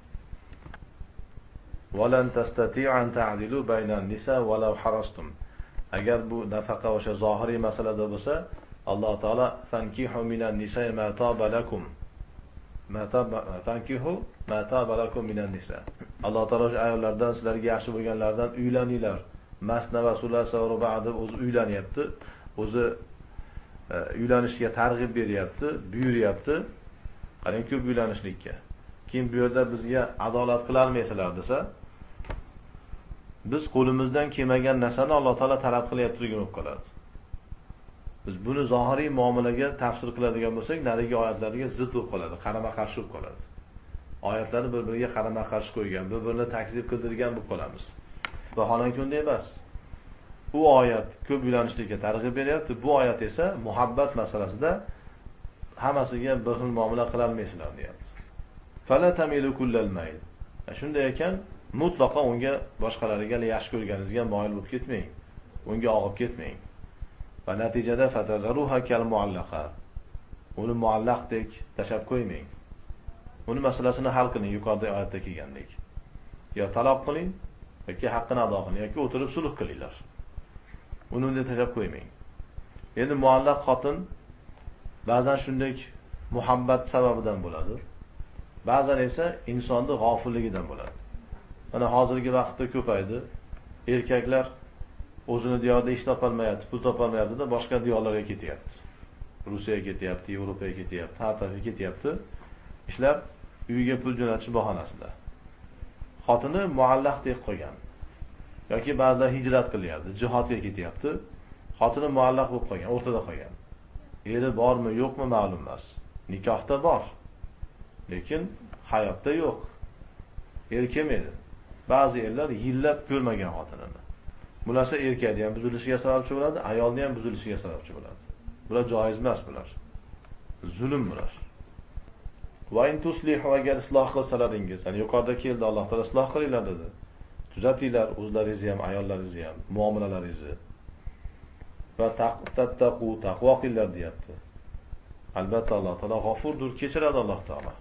A: Walan tastati'u an ta'dilu baynan nisa walau harastum. Agar bu nafaqa o'sha zohiriy masalada bo'lsa, Alloh taolo fankihu minan nisa'i ma taba lakum. Fankihu ma taba lakum minan nisa. Alloh taolo o'sha ayollardan sizlarga yaxshi bo'lganlardan uylaninglar. Masna va sulasa va ruba' o'zi uylanyapti. O'zi uylanishga targ'ib beryapti, buyuryapti. Qarang, ko'p uylanishlikka. Kim bu yerda bizga adolat qila olmaysizlar desa, biz qo'limizdan kelmagan narsani Alloh taolo talab qilyapti bo'lib qoladi. Biz buni zohiriy muomalaga tafsir qiladigan bo'lsak, narigi oyatlarga zid bo'lib qoladi, qarama-qarshi bo'lib qoladi. Oyatlarni bir-biriga qarama-qarshi qo'ygan, bir-birini takzib qildirgan bo'lib qolamiz. Vaholanki unday emas. Bu oyat ko'p uylanishlikka targ'ib beryapti. Bu oyat esa muhabbat masalasida hammasiga bir xil muomala qila olmaysizlar deyapti. Fala tamilu kullal mayl. Shunday ekan, mutlaqo unga boshqalariga yaxshi ko'rganingizga moyil bo'lib ketmang. Unga og'ib ketmang. Va natijada fatazaruha kal muallaqa. Uni muallaqdek tashab qo'ymang. Uni masalasini hal qiling, yuqorida oyatda kelgandek. Yo taloq qiling, yoki haqqini ado qiling, yoki o'tirib sulh qilinglar. Uni unday tashab qo'ymang. Endi muallaq xotin ba'zan shunday muhabbat sababidan bo'ladi. Ba'zan esa insonning g'ofilligidan bo'ladi. Mana hozirgi vaqtda ko'paydi. Erkaklar o'zini diyorda ish topolmayapti, pul topolmayapti-da, boshqa diyorlarga ketyapti. Rossiyaga ketyapti, Yevropaga ketyapti, har tarafga ketyapti. Ishlar uyiga pul jo'natish bahonasida. Xotini muallaq deb qo'ygan. Yoki ba'zilar hijrat qilyapti, jihodga ketyapti. Xotini muallaq bo'lib qolgan, o'rtada qolgan. Eri bormi, yo'qmi ma'lum emas. Nikohda bor. Lekin hayotda yo'q. Er kelmaydi. Ba'zi erlar yillab ko'rmagan xotinini. Bular esa erkakning ham buzilishiga sababchi bo'ladi, ayolning ham buzilishiga sababchi bo'ladi. Bular joiz emas bular. Zulm bular. Va in tuslihu agar isloh qilsalaringiz, ya'ni yuqorida keldi Alloh taolo isloh qilinglar dedi. Tuzatinglar o'zlaringizni ham, ayollaringizni ham, muomalalaringizni. Va tattaqu taqvo qilinglar deyapti. Albatta Alloh taolo g'ofurdur, kechiradi Alloh taolo.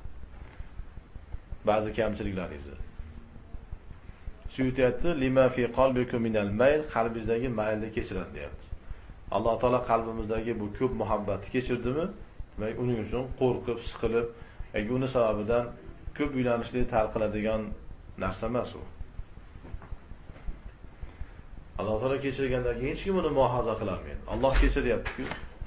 A: Ba'zi kamchiliklaringizni. Suyutyapti, lima fi qalbikum minal mayl, qalbingizdagi maylni kechiradi deyapti. Alloh taolo qalbimizdagi bu ko'p muhabbatni kechirdimi va uning uchun qo'rqib, siqilib, uni sababidan ko'p uylanishlik tarqaladigan narsa emas u. Alloh taolo kechirgandan keyin hech kim uni muhofaza qila olmaydi. Alloh kechiryapti-ku.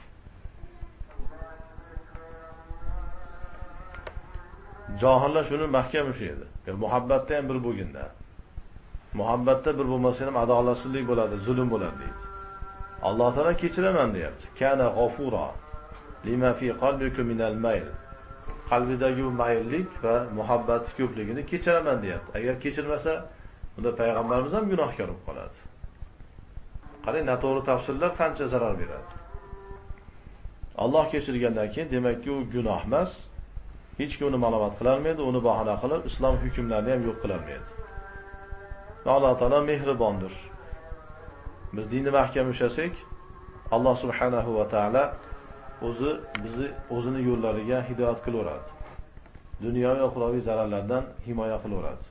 A: Johillar shuni mahkam ushlaydi. Muhabbatda ham bir bo'lganda. Muhabbatda bir bo'lmasa ham adolatsizlik bo'ladi, zulm bo'ladi deydi. Alloh taolo kechiraman deyapti. Kana g'afura lima fi qalbikum min al-mayl. Qalbidagi bu mayllik va muhabbati ko'pligini kechiraman deyapti. Agar kechirmasa, unda payg'ambarimiz ham gunohkor bo'lib qoladi. Qarang, noto'g'ri tafsirlar qancha zarar beradi. Alloh kechirgandan keyin demakki u gunoh emas. Hech kim uni ma'lumot qila olmaydi, uni bahona qilib islom hukmlarini ham yo'q qila olmaydi. Alloh taolo mehribondir. Biz dinni mahkam ushlasak, Alloh subhanahu va taolo bizni o'zini yo'llariga hidoyat qilaveradi. Dunyo va oxiraviy zararlardan himoya qilaveradi.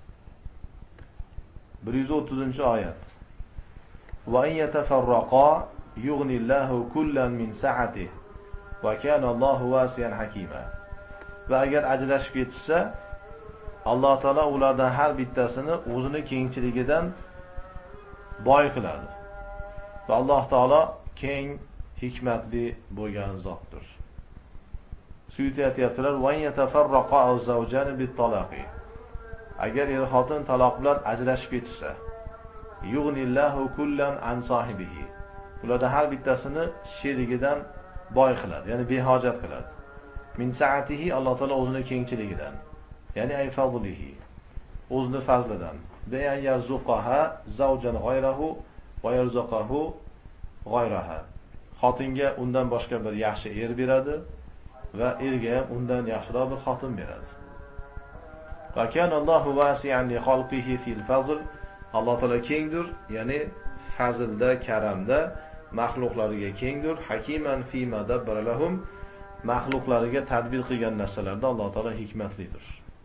A: 130-oyat. Va in yatafarraqa yughnillahu kullan min sa'atihi va kana Allohu wasi'an hakima. Va agar ajrashib ketsa, Alloh taolo ulardan har bittasini o'zini kengchiligidan boy qiladi. Va Alloh taolo keng, hikmatli bo'lgan zotdir. Suyuti aytayaptilar: "Va yatafarraqa az-zawjan bit-talaqi." Agar er xotin taloq bilan ajrashib ketsa, yughnillahu kullan an sohibihi. Ulardan har bittasini sherigidan boy qiladi, ya'ni behojat qiladi. Min sa'atihi, Alloh taolo o'zini kengchiligidan, ya'ni ay fadlihi, o'zini fazlidan. Bayan yarzuqaha zawjan ghayrahu va yarzuqahu ghayraha. Xotinga undan boshqa bir yaxshi er beradi va erga ham undan yaxshiroq bir xotin beradi. Va kana Allohu wasi'an li khalqihi fil fazl. Alloh taolo kengdir, ya'ni fazlda, karamda mahluqlariga kengdir. Hakiman fi ma dabbara lahum. Mahluqlariga tadbir qilgan narsalarda Alloh taolo hikmatlidir.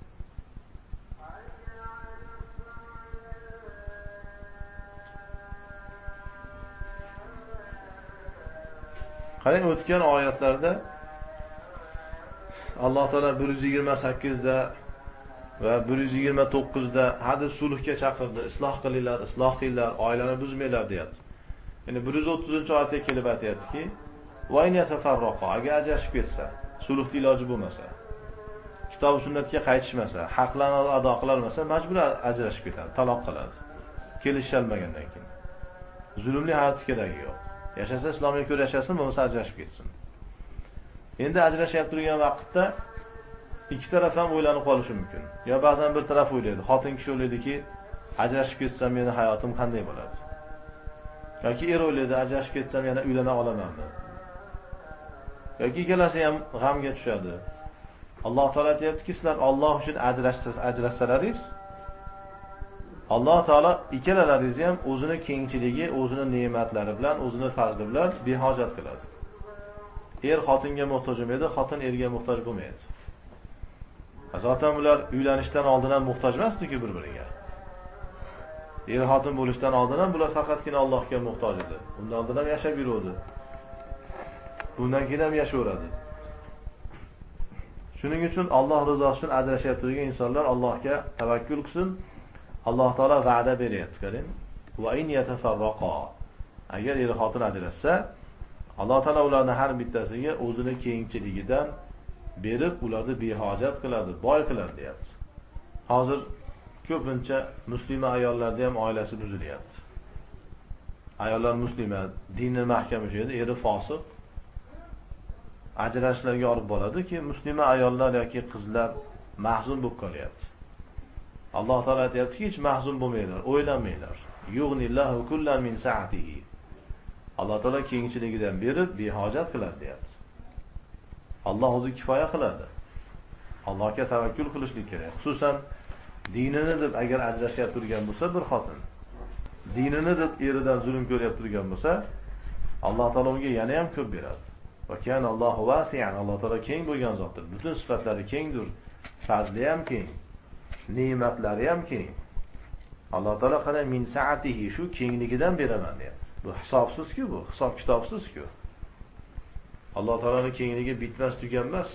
A: Qarang, o'tgan oyatlarda Alloh taolo 128 da va 129 da hadis sulhga chaqirdi. Isloh qilinglar, oilani buzmanglar deyapti. Ya'ni 130-oyatga kelib aytayaptiki, va in yatafarraqa, agar ajrashib ketsa, sulhning iloji bo'lmasa, kitob sunnatga qaytishmasa, haqlarni ado qila olmasa, majbur ajrashib ketadi, taloq qiladi. Kelisholmagandan keyin. Zulmli hayot keragi yo'q. Yashasa islomga ko'ra yashasin, bo'lmasa ajrashib ketsin. Endi ajrashib turgan vaqtda ikki taraf ham o'ylanib qolishi mumkin. Yo ba'zan bir taraf o'ylaydi, xotin kishi o'ylaydiki, ajrashib ketsam meni hayotim qanday bo'ladi? Yoki er o'ylaydi, ajrashib ketsam yana uylana olamanmi? Yoki ikkalasi ham g'amga tushadi. Alloh taolo aytayaptiki, sizlar Alloh uchun ajrashsalaringiz, Alloh taolo ikkalalaringizni ham o'zini kengchiligi, o'zini ne'matlari bilan, o'zini fazli bilan behojat qiladi. Er xotinga muhtoj bo'lmaydi, xotin erga muhtoj bo'lmaydi. Zaten bular uylanishdan oldin ham muhtoj emasdi-ku bir-biriga. Er xotin bo'lishdan oldin ham bular faqatgina Allohga muhtoj edi. Undan oldin ham yashab yurdi. Bundan keyin ham yashayveradi. Shuning uchun Alloh rizosi uchun ajrashib turgan insonlar Allohga tavakkul qilsin. Alloh taolo va'da beryapti, qarang. Va in yatafarraqa. Agar er xotin ajrashsa, Alloh taolo ularning har bittasiga o'zini kengchiligidan berib, ularni behojat qiladi, boy qiladi deyapti. Hozir ko'pincha musulmon ayollarda ham oilasi buzilyapti. Ayollar musulmon, dinni mahkam ushlaydi, eri fosiq. Ajrashishlarga olib boradi-ki, musulmon ayollar yoki qizlar mahzun bo'lib qolyapti. Alloh taolo aytayapti, hech mahzun bo'lmanglar, o'ylanmanglar. Yughnillahu kullan min sa'atihi. Alloh taolo kengchiligidan berib behojat qiladi deyapti. Alloh o'zi kifoya qiladi. Allohga tavakkul qilishlik kerak. Xususan dinini deb agar ajrashib turgan bo'lsa bir xotin, dinini deb eridan zulm ko'ryapti turgan bo'lsa, Alloh taolo unga yana ham ko'p beradi. Va kana Allohu wasi'an. Alloh taolo keng bo'lgan zotdir. Butun sifatlari kengdir. Fazli ham keng, ne'matlari ham keng. Alloh taolo qana min sa'atihi, shu kengligidan beraman deyapti. Bu hisobsiz-ku, bu hisob kitobsiz-ku. Alloh taoloning kengligi bitmas, tuganmas.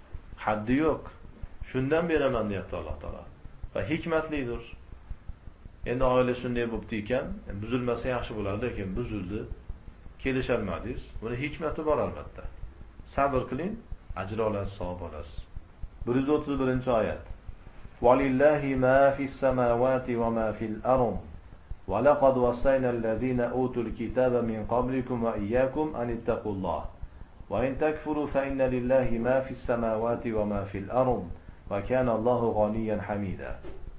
A: Haddi yo'q. Shundan beraman deyapti Alloh taolo. Va hikmatlidir. Endi oila shunday bo'libdi ekan, buzilmasa yaxshi bo'lardi, lekin buzildi. Kelisholmadingiz. Buni hikmati bor albatta. Sabr qiling, ajr olasiz, savob olasiz. 131-oyat. Valillahi ma fis samawati va ma fil ard. Va laqad wassayna allazina utul kitaba min qablikum va iyyakum an ittaqullah. Va in takfuru fa inna lillahi ma fis samawati va ma fil ard. Va kana Allohu g'aniyan hamida.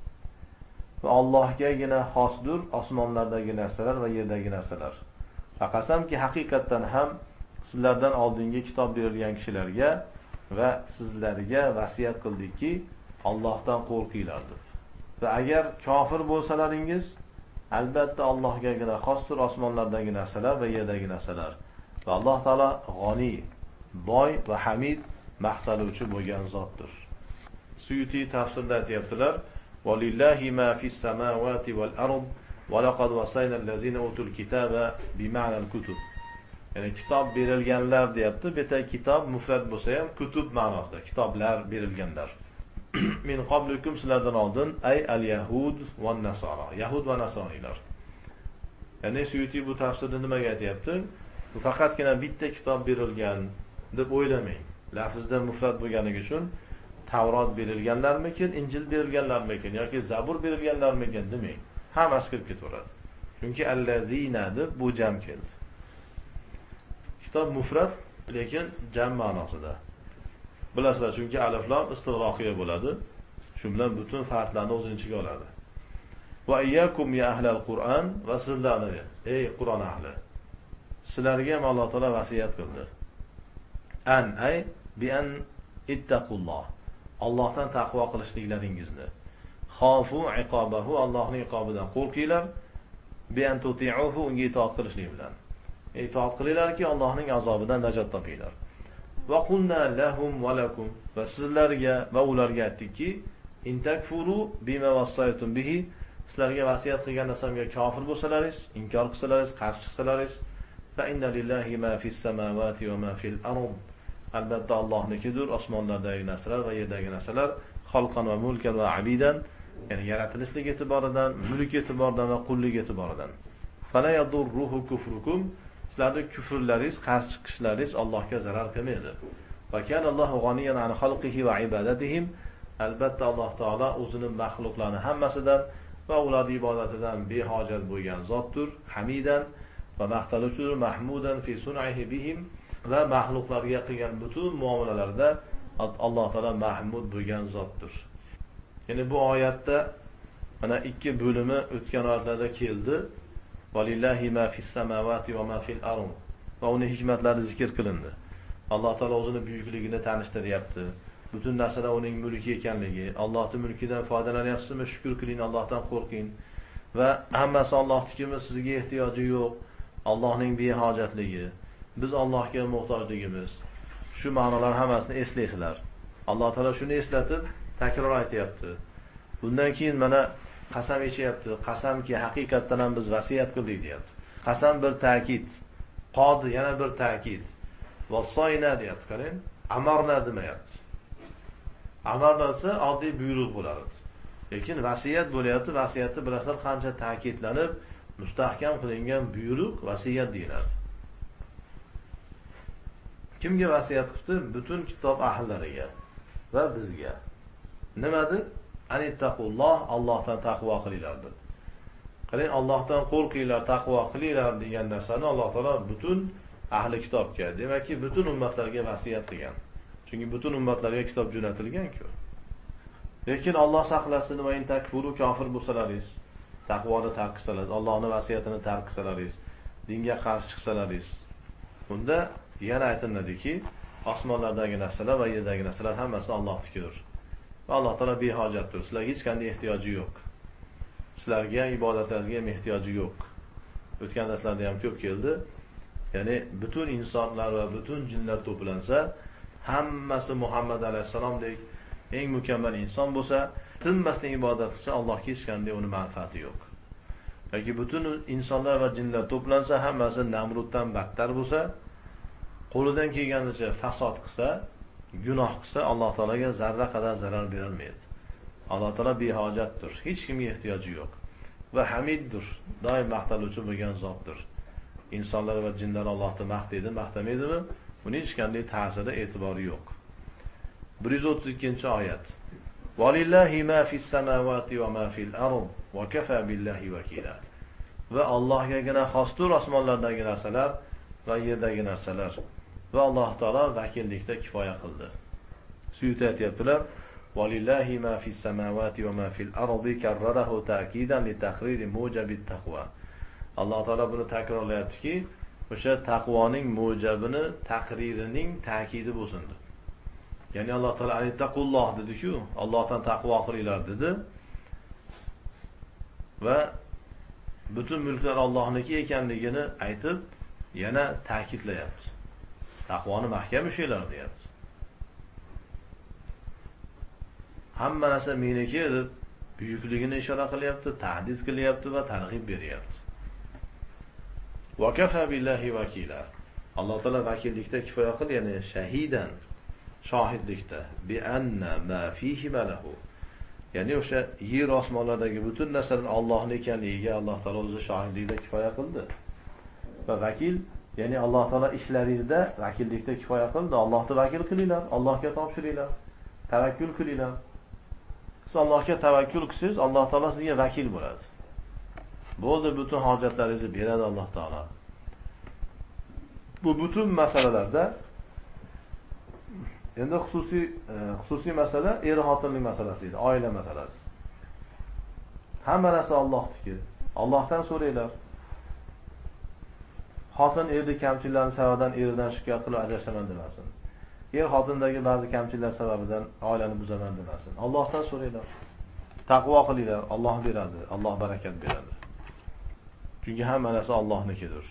A: Va Allohgagina xosdir osmonlardagi narsalar va yerdagi narsalar. Qasamki haqiqatan ham sizlardan oldingi kitob berilgan kishilarga va sizlarga vasiyat qildikki, Allohdan qo'rqinglar deb. Va agar kofir bo'lsalaringiz, albatta Allohgagina xosdir osmonlardagi narsalar va yerdagi narsalar. Va Alloh taolo g'ani, boy va hamid, maqtaluvchi bo'lgan zotdir. Suyuti tafsirda aytibdilar: "Valillahi ma fis samawati wal ard va laqad wasayna allazina utul kitaba bima'na al-kutub." Ya'ni kitob berilganlar deyapti. Bu yerda kitob mufrad bo'lsa ham kutub ma'nosida, kitoblar berilganlar. Min qablikum sizlardan oldin ay al-yahud va nasara, yahud va nasroniylar. Ya'ni Suyuti bu tafsirda nimaga aytayapti? Bu faqatgina bitta kitob berilgan deb o'ylamang. Lafzda mufrad bo'lganligi uchun Tavrot berilganlarmikin, Injil berilganlarmikin yoki Zabur berilganlarmikin demang. Hammasi kirib ketaveradi. Chunki allazina deb bu jam keldi. Kitob mufrad, lekin jam ma'nosida. Bilasizlar, chunki alif lam istig'roqiya bo'ladi. Shu bilan butun farqlarni o'z ichiga oladi. Va iyyakum ya ahlal Qur'an, va sizlarni, ey Qur'on ahli. Sizlarga ham Alloh taolo vasiyat qildi. An ay bi an ittaqulloh. Allohdan taqvo qilishliklaringizni. Xofu iqobahu, Allohning iqobidan qo'rqinglar. Bi an tuti'uhu, unga itoat qilishlik bilan. Itoat qilinglarki, Allohning azobidan najot topinglar. Va qulna lahum va lakum, va sizlarga va ularga aytdikki, in takfuru bima wassaytum bihi, sizlarga vasiyat qilgan narsamga kofir bo'lsalaringiz, inkor qilsalaringiz, qarshi chiqsalaringiz, fa inna lillahi ma fis samawati va ma fil ard. Albatta Allohnikidir osmonlardagi narsalar va yerdagi narsalar, xalqan va mulkan va abidan, ya'ni yaratilishlik e'tiboridan, mulk e'tiboridan va qullik e'tiboridan. Fala yadurruhu kufrukum, sizlarning kufrlaringiz, qarshi chiqishlaringiz Allohga zarar qilmaydi. Va kana Allohu g'aniyan an xalqihi va ibadatihim. Albatta Alloh taolo o'zining maxluqlarini hammasidan va ularning ibodatidan behojat bo'lgan zotdir, hamidan va maqtaluvchidir, mahmudan fi sun'ihi bihim, va maxluqlarga qilgan butun muomalalarda Alloh taolo mahmud bo'lgan zotdir. Ya'ni bu oyatda mana ikki bo'limi o'tgan oyatlarda keldi. Valillahi ma fis samawati va ma fil ard. Va uning hikmatlari zikr qilindi. Alloh taolo o'zining buyukligini tanishtiryapti. Butun narsalar uning mulki ekanligi, Allohning mulkidan foydalanyapsizmi, shukr qiling, Allohdan qo'rqing. Va hammasi Allohnikimi, sizga ehtiyoji yo'q. Allohning behojatligi, biz Allohga muhtojligimiz. Shu ma'nolar hammasini eslaysizlar. Alloh taolo shuni eslatib, takror aytayapti. Bundan keyin mana qasam ichyapti. Qasamki haqiqatdan ham biz vasiyat qildik deyapti. Qasam bir ta'kid, qod yana bir ta'kid. Vasoyna deyapti, qarang. Amarna demayapti. Amarna esa oddiy buyruq bo'lardi. Lekin vasiyat bo'lyapti. Vasiyatni bilasizlar qancha ta'kidlanib, mustahkam qilingan buyruq vasiyat deyiladi. Kimga vasiyat qildi? Butun kitob ahllariga va bizga. Nimadir? Anittaqulloh, Allohdan taqvo qilinglar deb. Qarang, Allohdan qo'rqinglar, taqvo qilinglar degan narsani Alloh taolo butun ahli kitobga, demakki butun ummatlarga vasiyat qilgan. Chunki butun ummatlarga kitob jo'natilgan-ku. Lekin Alloh saqlasin, va in takfuru, kofir bo'lsalaringiz, taqvoni tark qilsalaringiz, Allohning vasiyatini tark qilsalaringiz, dinga qarshi chiqsalaringiz, unda yana aytiladiki, osmonlardagi narsalar va yerdagi narsalar hammasi Allohnikidir. Va Alloh taolo behojatdir. Sizlarga hech qanday ehtiyoji yo'q. Sizlarga ibodatlaringizga ham ehtiyoji yo'q. O'tgan darslarda ham ko'p keldi. Ya'ni butun insonlar va butun jinlar to'plansa, hammasi Muhammad alayhisalomdek eng mukammal inson bo'lsa, tinmasdan ibodat qilsa, Allohga hech qanday uni manfaati yo'q. Yoki butun insonlar va jinlar to'plansa, hammasi Namruddan battar bo'lsa, qo'lidan kelganicha fasod qilsa, gunoh qilsa, Alloh taolaga zarra qadar zarar berolmaydi. Alloh taolo behojatdir. Hech kimga ehtiyoji yo'q. va hamiddir. Doim maqtaluvchi bo'lgan zotdir. İnsanlar va jinlar Allohni maqtaydi, maqtamaydimi? Buning hech qanday ta'siri, e'tibori yo'q. 132-oyat. Valillahi ma fis samawati va ma fil ard va kafa billahi vakila. Va Allohgagina xosdir osmonlardagi narsalar va yerdagi narsalar. Va Alloh taolo vakillikda kifoya qildi. Suyuti aytibdilar: "Valillahi ma fis samawati va ma fil ardi karrarahu ta'kidan li taqriri mujabit taqwa." Alloh taolo buni takrorlayaptiki, o'sha taqvoning mujabini, taqririning ta'kidi bo'lsin deb. Ya'ni Alloh taolo "Alittaqulloh" dedi-ku, Allohdan taqvo qilinglar dedi. Va butun mulklar Allohniki ekanligini aytib, yana ta'kidlayapti. Taqvoni mahkam ushlanglar deyapti. Hamma narsa meniki deb buyukligini ishora qilyapti, tahdid qilyapti va targ'ib beryapti. Va kafa billahi vakila. Alloh taolo vakillikda kifoya qil, ya'ni shahidan, shohidlikda bi anna ma fihi malahu. Ya'ni o'sha yer osmonlardagi butun narsalar Allohning ekanligiga Alloh taolo o'zi shohidlikda kifoya qildi. Va vakil, ya'ni Alloh taolo ishlaringizda vakillikda kifoya qildi. Allohni vakil qilinglar, Allohga topshiringlar, tavakkul qilinglar. Siz Allohga tavakkul qilsangiz, Alloh taolo sizga vakil bo'ladi. Bo'ldi, butun hojatlaringizni beradi Alloh taolo. Bu butun masalalarda endi xususiy masala er-xotinlik masalasi edi, oila masalasi. Hamma narsa Allohniki. Allohdan so'ranglar. Xotin erning kamchiliklari sababidan eridan shikoyat qilib ajrashaman demasin. Er xotindagi ba'zi kamchiliklar sababidan oilani buzaman demasin. Allohdan so'ranglar. Taqvo qilinglar, Alloh beradi, Alloh barakat beradi. Chunki hamma narsa Allohnikidir.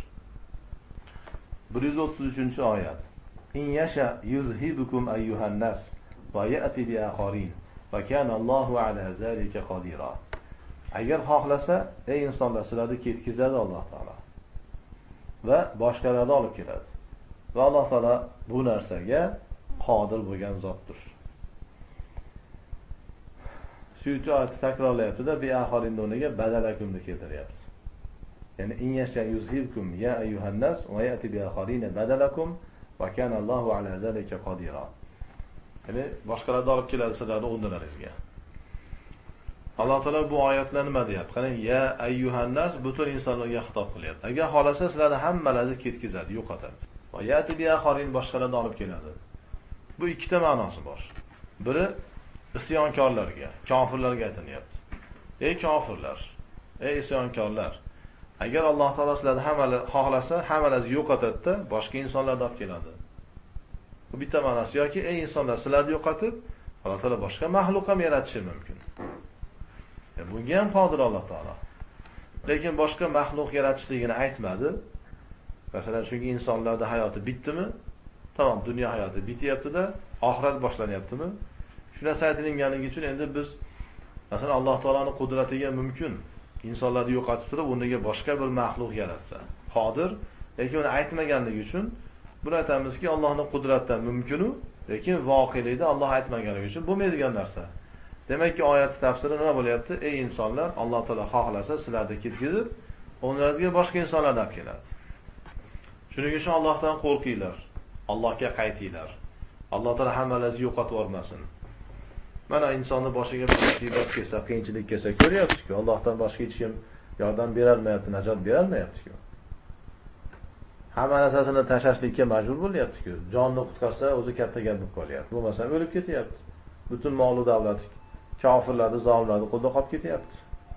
A: 133-oyat. In yasha yuzhibukum ayyuhan nas va ya'ti bi akharin va kana Allohu ala zalika qadira. Agar xohlasa, ey insonlar, sizlarni ketkizadi Alloh taolo va boshqalarni olib keladi. Va Alloh taolo bu narsaga qodir bo'lgan zotdir. Suyuti oyat takrorlayapti-da, bi akharin o'rniga badalakumni keltiryapti. Yani in yasha yuzhibkum ya ayyuhan nas va ya'ti bi akharin badalakum va kana Allohu ala zalika qadira. Yani boshqalarni olib keladi sizlarni o'rnilaringizga. Alloh taolo bu oyatlar nima deyapti? Qarang, ya ayyuhan nas butun insonlarga xitob qilyapti. Agar xolasa sizlarni hammalaringizni ketkizadi, yo'qotadi. Va ya'ti bi akharin boshqalarni olib keladi. Bu ikkita ma'nosi bor. Biri isyonkorlarga, kofirlarga aytilyapti. Ey kofirlar, ey isyonkorlar, agar Alloh taolo sizlarni xohlasa, hammalaringizni yo'qotadi-da, boshqa insonlarni olib keladi. Bu bitta ma'nosi. Yoki ey insonlar, sizlarni yo'qotib, Alloh taolo boshqa mahluq ham yaratishi mumkin. Bunga ham qodir Alloh taolo. Lekin boshqa mahluq yaratishligini aytmadi. Masalan, chunki insonlarda hayoti bitdimi? Tamam, dunyo hayoti bityapti-da, oxirat boshlanyaptimi? Shu narsa aytilganligi uchun endi biz masalan Alloh taoloning qudratiga mumkin insonlarni yo'qotib turib, o'rniga boshqa bir mahluq yaratsa. Qodir, lekin uni aytmaganligi uchun buni aytamizki, Allohning qudratidan mumkin-u, lekin voqelikda Alloh aytmaganligi uchun bo'lmaydigan narsa. Demak ki oyat tafsiri nima bo'lyapti? Ey insonlar, Alloh taolo xohlasa sizlarni ketkizib, o'rningizga boshqa insonlarni olib keladi. Shuning uchun Allohdan qo'rqinglar, Allohga qaytinglar. Alloh taolo hammalaringizni yo'qotib yormasin. Mana insonni boshiga bir musibat kelsa, qiyinchilik kelsa, ko'ryapsiz-ku, Allohdan boshqa hech kim yordam berolmayapti, najot berolmayapti-ku. Hamma narsasini tashlashlikka majbur bo'lyapti-ku. Jonni qutqarsa, o'zi katta gap bo'lib qolyapti. Bo'lmasa o'lib ketyapti. Butun mol-u davlati kofirlarni, zolimlarni qo'lda qolib ketyapti.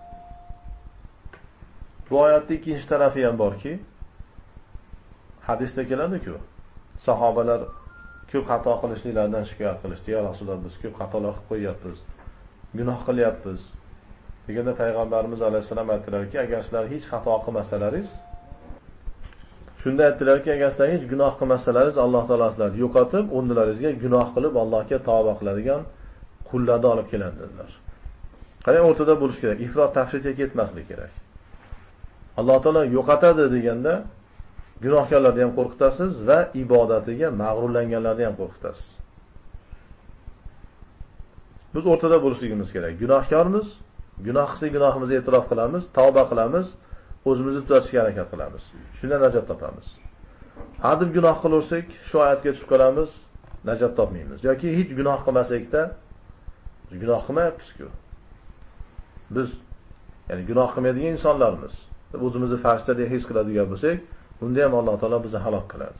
A: Bu oyatning ikkinchi tarafi ham borki, hadisda keladi-ku, sahobalar ko'p xato qilishliklaridan shikoyat qilishdi. Ya Rasululloh, biz ko'p xatolar qilib qo'yyapmiz, gunoh qilyapmiz. Deganda payg'ambarimiz alayhisalom aytdilarki, agar sizlar hech xato qilmasalaringiz, shunda aytdilarki, agar sizlar hech gunoh qilmasalaringiz, Alloh taolo sizlarni yo'qotib, o'rnilaringizga gunoh qilib Allohga tavba qiladigan qullarni olib keladi dedilar. Qarang, o'rtada bo'lish kerak, ifrot tafsirga ketmaslik kerak. Alloh taolo yo'qotadi deganda gunohkorlarni ham qo'rqitasiz va ibodatiga mag'rurlanganlarni ham qo'rqitasiz. Biz o'rtada bo'lishligimiz kerak. Gunohkormiz, Gunoh qilsak gunohimizni e'tirof qilamiz, tavba qilamiz, o'zimizni tuzatishga harakat qilamiz. Shundan najot topamiz. Hadib gunoh qilursak, shu oyatga tushib qolamiz, najot topmaymiz. Yoki hech gunoh qilmasakda, gunoh qilmayapmiz-ku. Biz ya'ni gunoh qilmaydigan insonlarmiz. O'zimizni farishta deb his qiladigan bo'lsak, unda ham Alloh taolo bizni halok qiladi.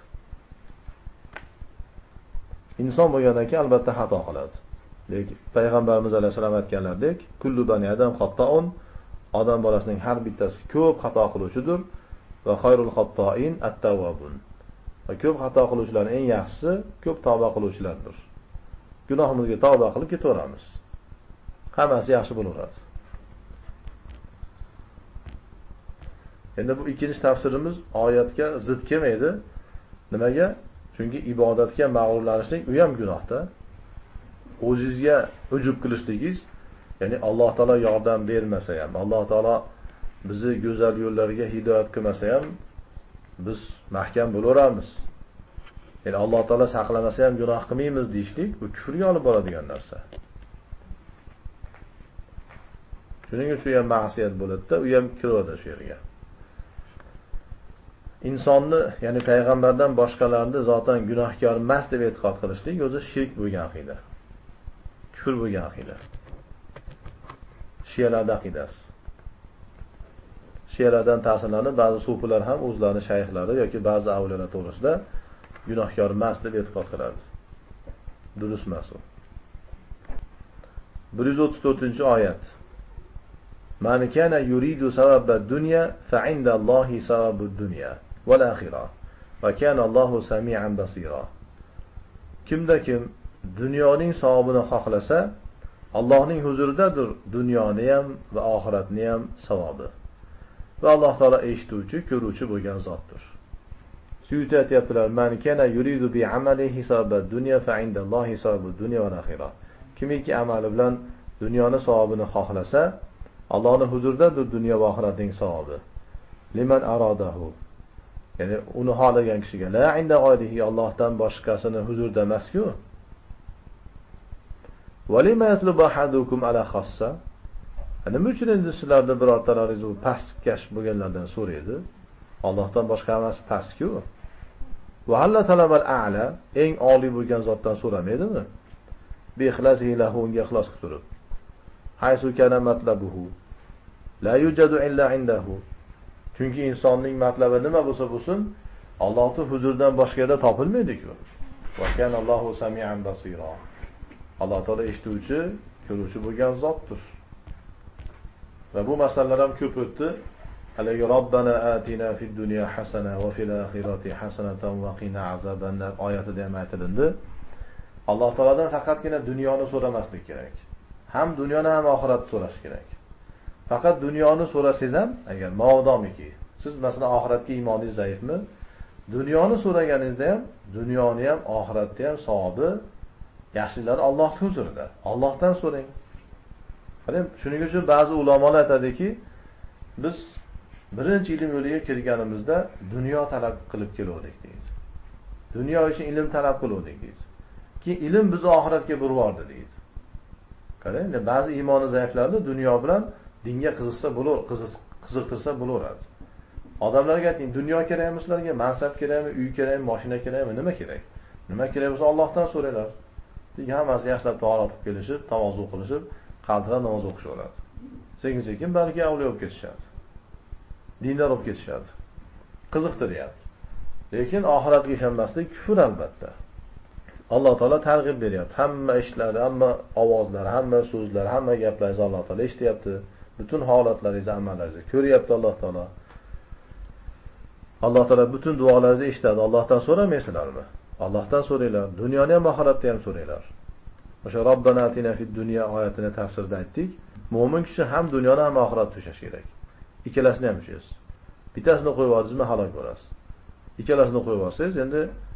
A: Inson bo'lgandan keyin albatta xato qiladi. Lekin payg'ambarimiz alayhisalom aytganlaridek, kullu bani adam xatoun, odam bolasining har bittasi ko'p xato qiluvchidir va xayrul xattoin at-tawwabun. Va ko'p xato qiluvchilarning eng yaxshisi ko'p tavba qiluvchilardir. Gunohimizga tavba qilib ketaveramiz. Hammasi yaxshi bo'laveradi. Endi bu ikkinchi tafsirimiz oyatga zid kelmaydi. Nimaga? Chunki ibodatga mag'rurlanishlik u ham gunohda. O'zingizga ujub qilishligingiz, ya'ni Alloh taolo yordam bermasa ham, Alloh taolo bizni go'zal yo'llarga hidoyat qilmasa ham biz mahkam bo'laveramiz. Ya'ni Alloh taolo saqlamasa ham gunoh qilmaymiz deyishlik bu kufrga olib boradigan narsa. Shuning uchun ham ma'siyat bo'ladi-da, u ham kiradi shu yerga. Insonni, ya'ni payg'ambardan boshqalarni zotan gunohkor emas deb e'tiqod qilishlik o'zi shirk bo'lgan aqida. Kufr bo'lgan aqida. Shiyalarning aqidasi. Shiyalardan ta'sirlanib ba'zi sufilar ham o'zlarining shayxlari yoki ba'zi avliyolar to'g'risida gunohkor emas deb e'tiqod qiladi. Durust emas u. 134-oyat. Man kana yuridu savabad dunya fa 'inda Allohi savabud dunya val axirah va kana Allohu sami'an basira. Kimda kim dunyoning savobini xohlasa, Allohning huzuridadir dunyoni ham va oxiratni ham savobi. Va Alloh taolo eshituvchi, ko'ruvchi bo'lgan zotdir. Suyuti aytibdilar: "Man kana yuridu bi amalihi savabad dunya fa 'inda Allohi savabud dunya val axirah." Kimiki amali bilan dunyoni savobini xohlasa, Allohning huzuridadir dunyo va oxiratning savobi. Liman aradahu. Ya'ni uni xohlagan kishiga la 'inda g'ayrihi, Allohdan boshqasini huzurda emas-ku. Walima yatlubu ahadukum ala khassa. Nima uchun endi sizlarda birortalaringiz u pastkash bo'lganlardan so'raydi? Allohdan boshqa emas pastku. Va halla talabal a'la, eng oliy bo'lgan zotdan so'ramaydimi? Bi ikhlasihi lahu, unga ixlos qilib turib. Haysu kana matlabuhu la yujadu illa indahu. Chunki insonning matlabi nima bo'lsa bo'lsin, Allohning huzuridan boshqa yerda topilmaydi-ku. Va kana Allohu sami'an basira. Alloh taolo eshituvchi, ko'ruvchi bo'lgan zotdir. Va bu masalalar ham ko'p o'tdi. Haligi Robbana atina fid dunya hasana va fil oxirati hasanatan va qina azabannar oyatida ham aytildi. Alloh taolodan faqatgina dunyoni so'ramaslik kerak. Ham dunyoni ham oxiratni so'rash kerak. Faqat dunyoni so'rasangiz ham, agar mavdomiki siz masalan oxiratga iymoningiz zaifmi, dunyoni so'raganingizda ham, dunyoni ham, oxiratni ham savobi yaxshilari Allohning huzurida. Allohdan so'rang. Qarang, shuning uchun ba'zi ulamolar aytadiki, biz birinchi ilm yo'liga kirganimizda dunyo talab qilib keldik deydi. Dunyo uchun ilm talab qildik deydi. Keyin ilm bizni oxiratga burvordi deydi. Qarang, ba'zi iymoni zaiflarni dunyo bilan dinga qiziqtirsa bo'laveradi. Odamlarga ayting, dunyo kerakmi sizlarga, mansab kerakmi, uy kerakmi, mashina kerakmi, nima kerak? Nima kerak bo'lsa Allohdan so'ranglar. Degan hammasi yaxshilab tahorat qilib kelishib, tavozu qilishib, qaltirab namoz o'qishaveradi. Sekin-sekin balki avliyo bo'lib ketishadi. Dindor bo'lib ketishadi. Qiziqtiryapti. Lekin oxiratga ishonmaslik kufr albatta. Alloh taolo targ'ib beryapti. Hamma ishlar, hamma ovozlar, hamma so'zlar, hamma gaplaringizni Alloh taolo eshityapti. Butun holatlaringizni, amallaringizni ko'ryapti Alloh taolo. Alloh taolo butun duolaringizni eshitadi. Allohdan so'ramaysizlarmi? Allohdan so'ranglar. Dunyoni ham, oxiratni ham so'ranglar. O'sha Robbana atina fid dunya oyatini tafsirda aytdik. Mo'min kishi ham dunyoni ham oxiratni tushash kerak. Ikkalasini ham tushasiz. Bittasini qo'yib yuborsizmi halok bo'lasiz. Ikkalasini qo'yib yuborsangiz endi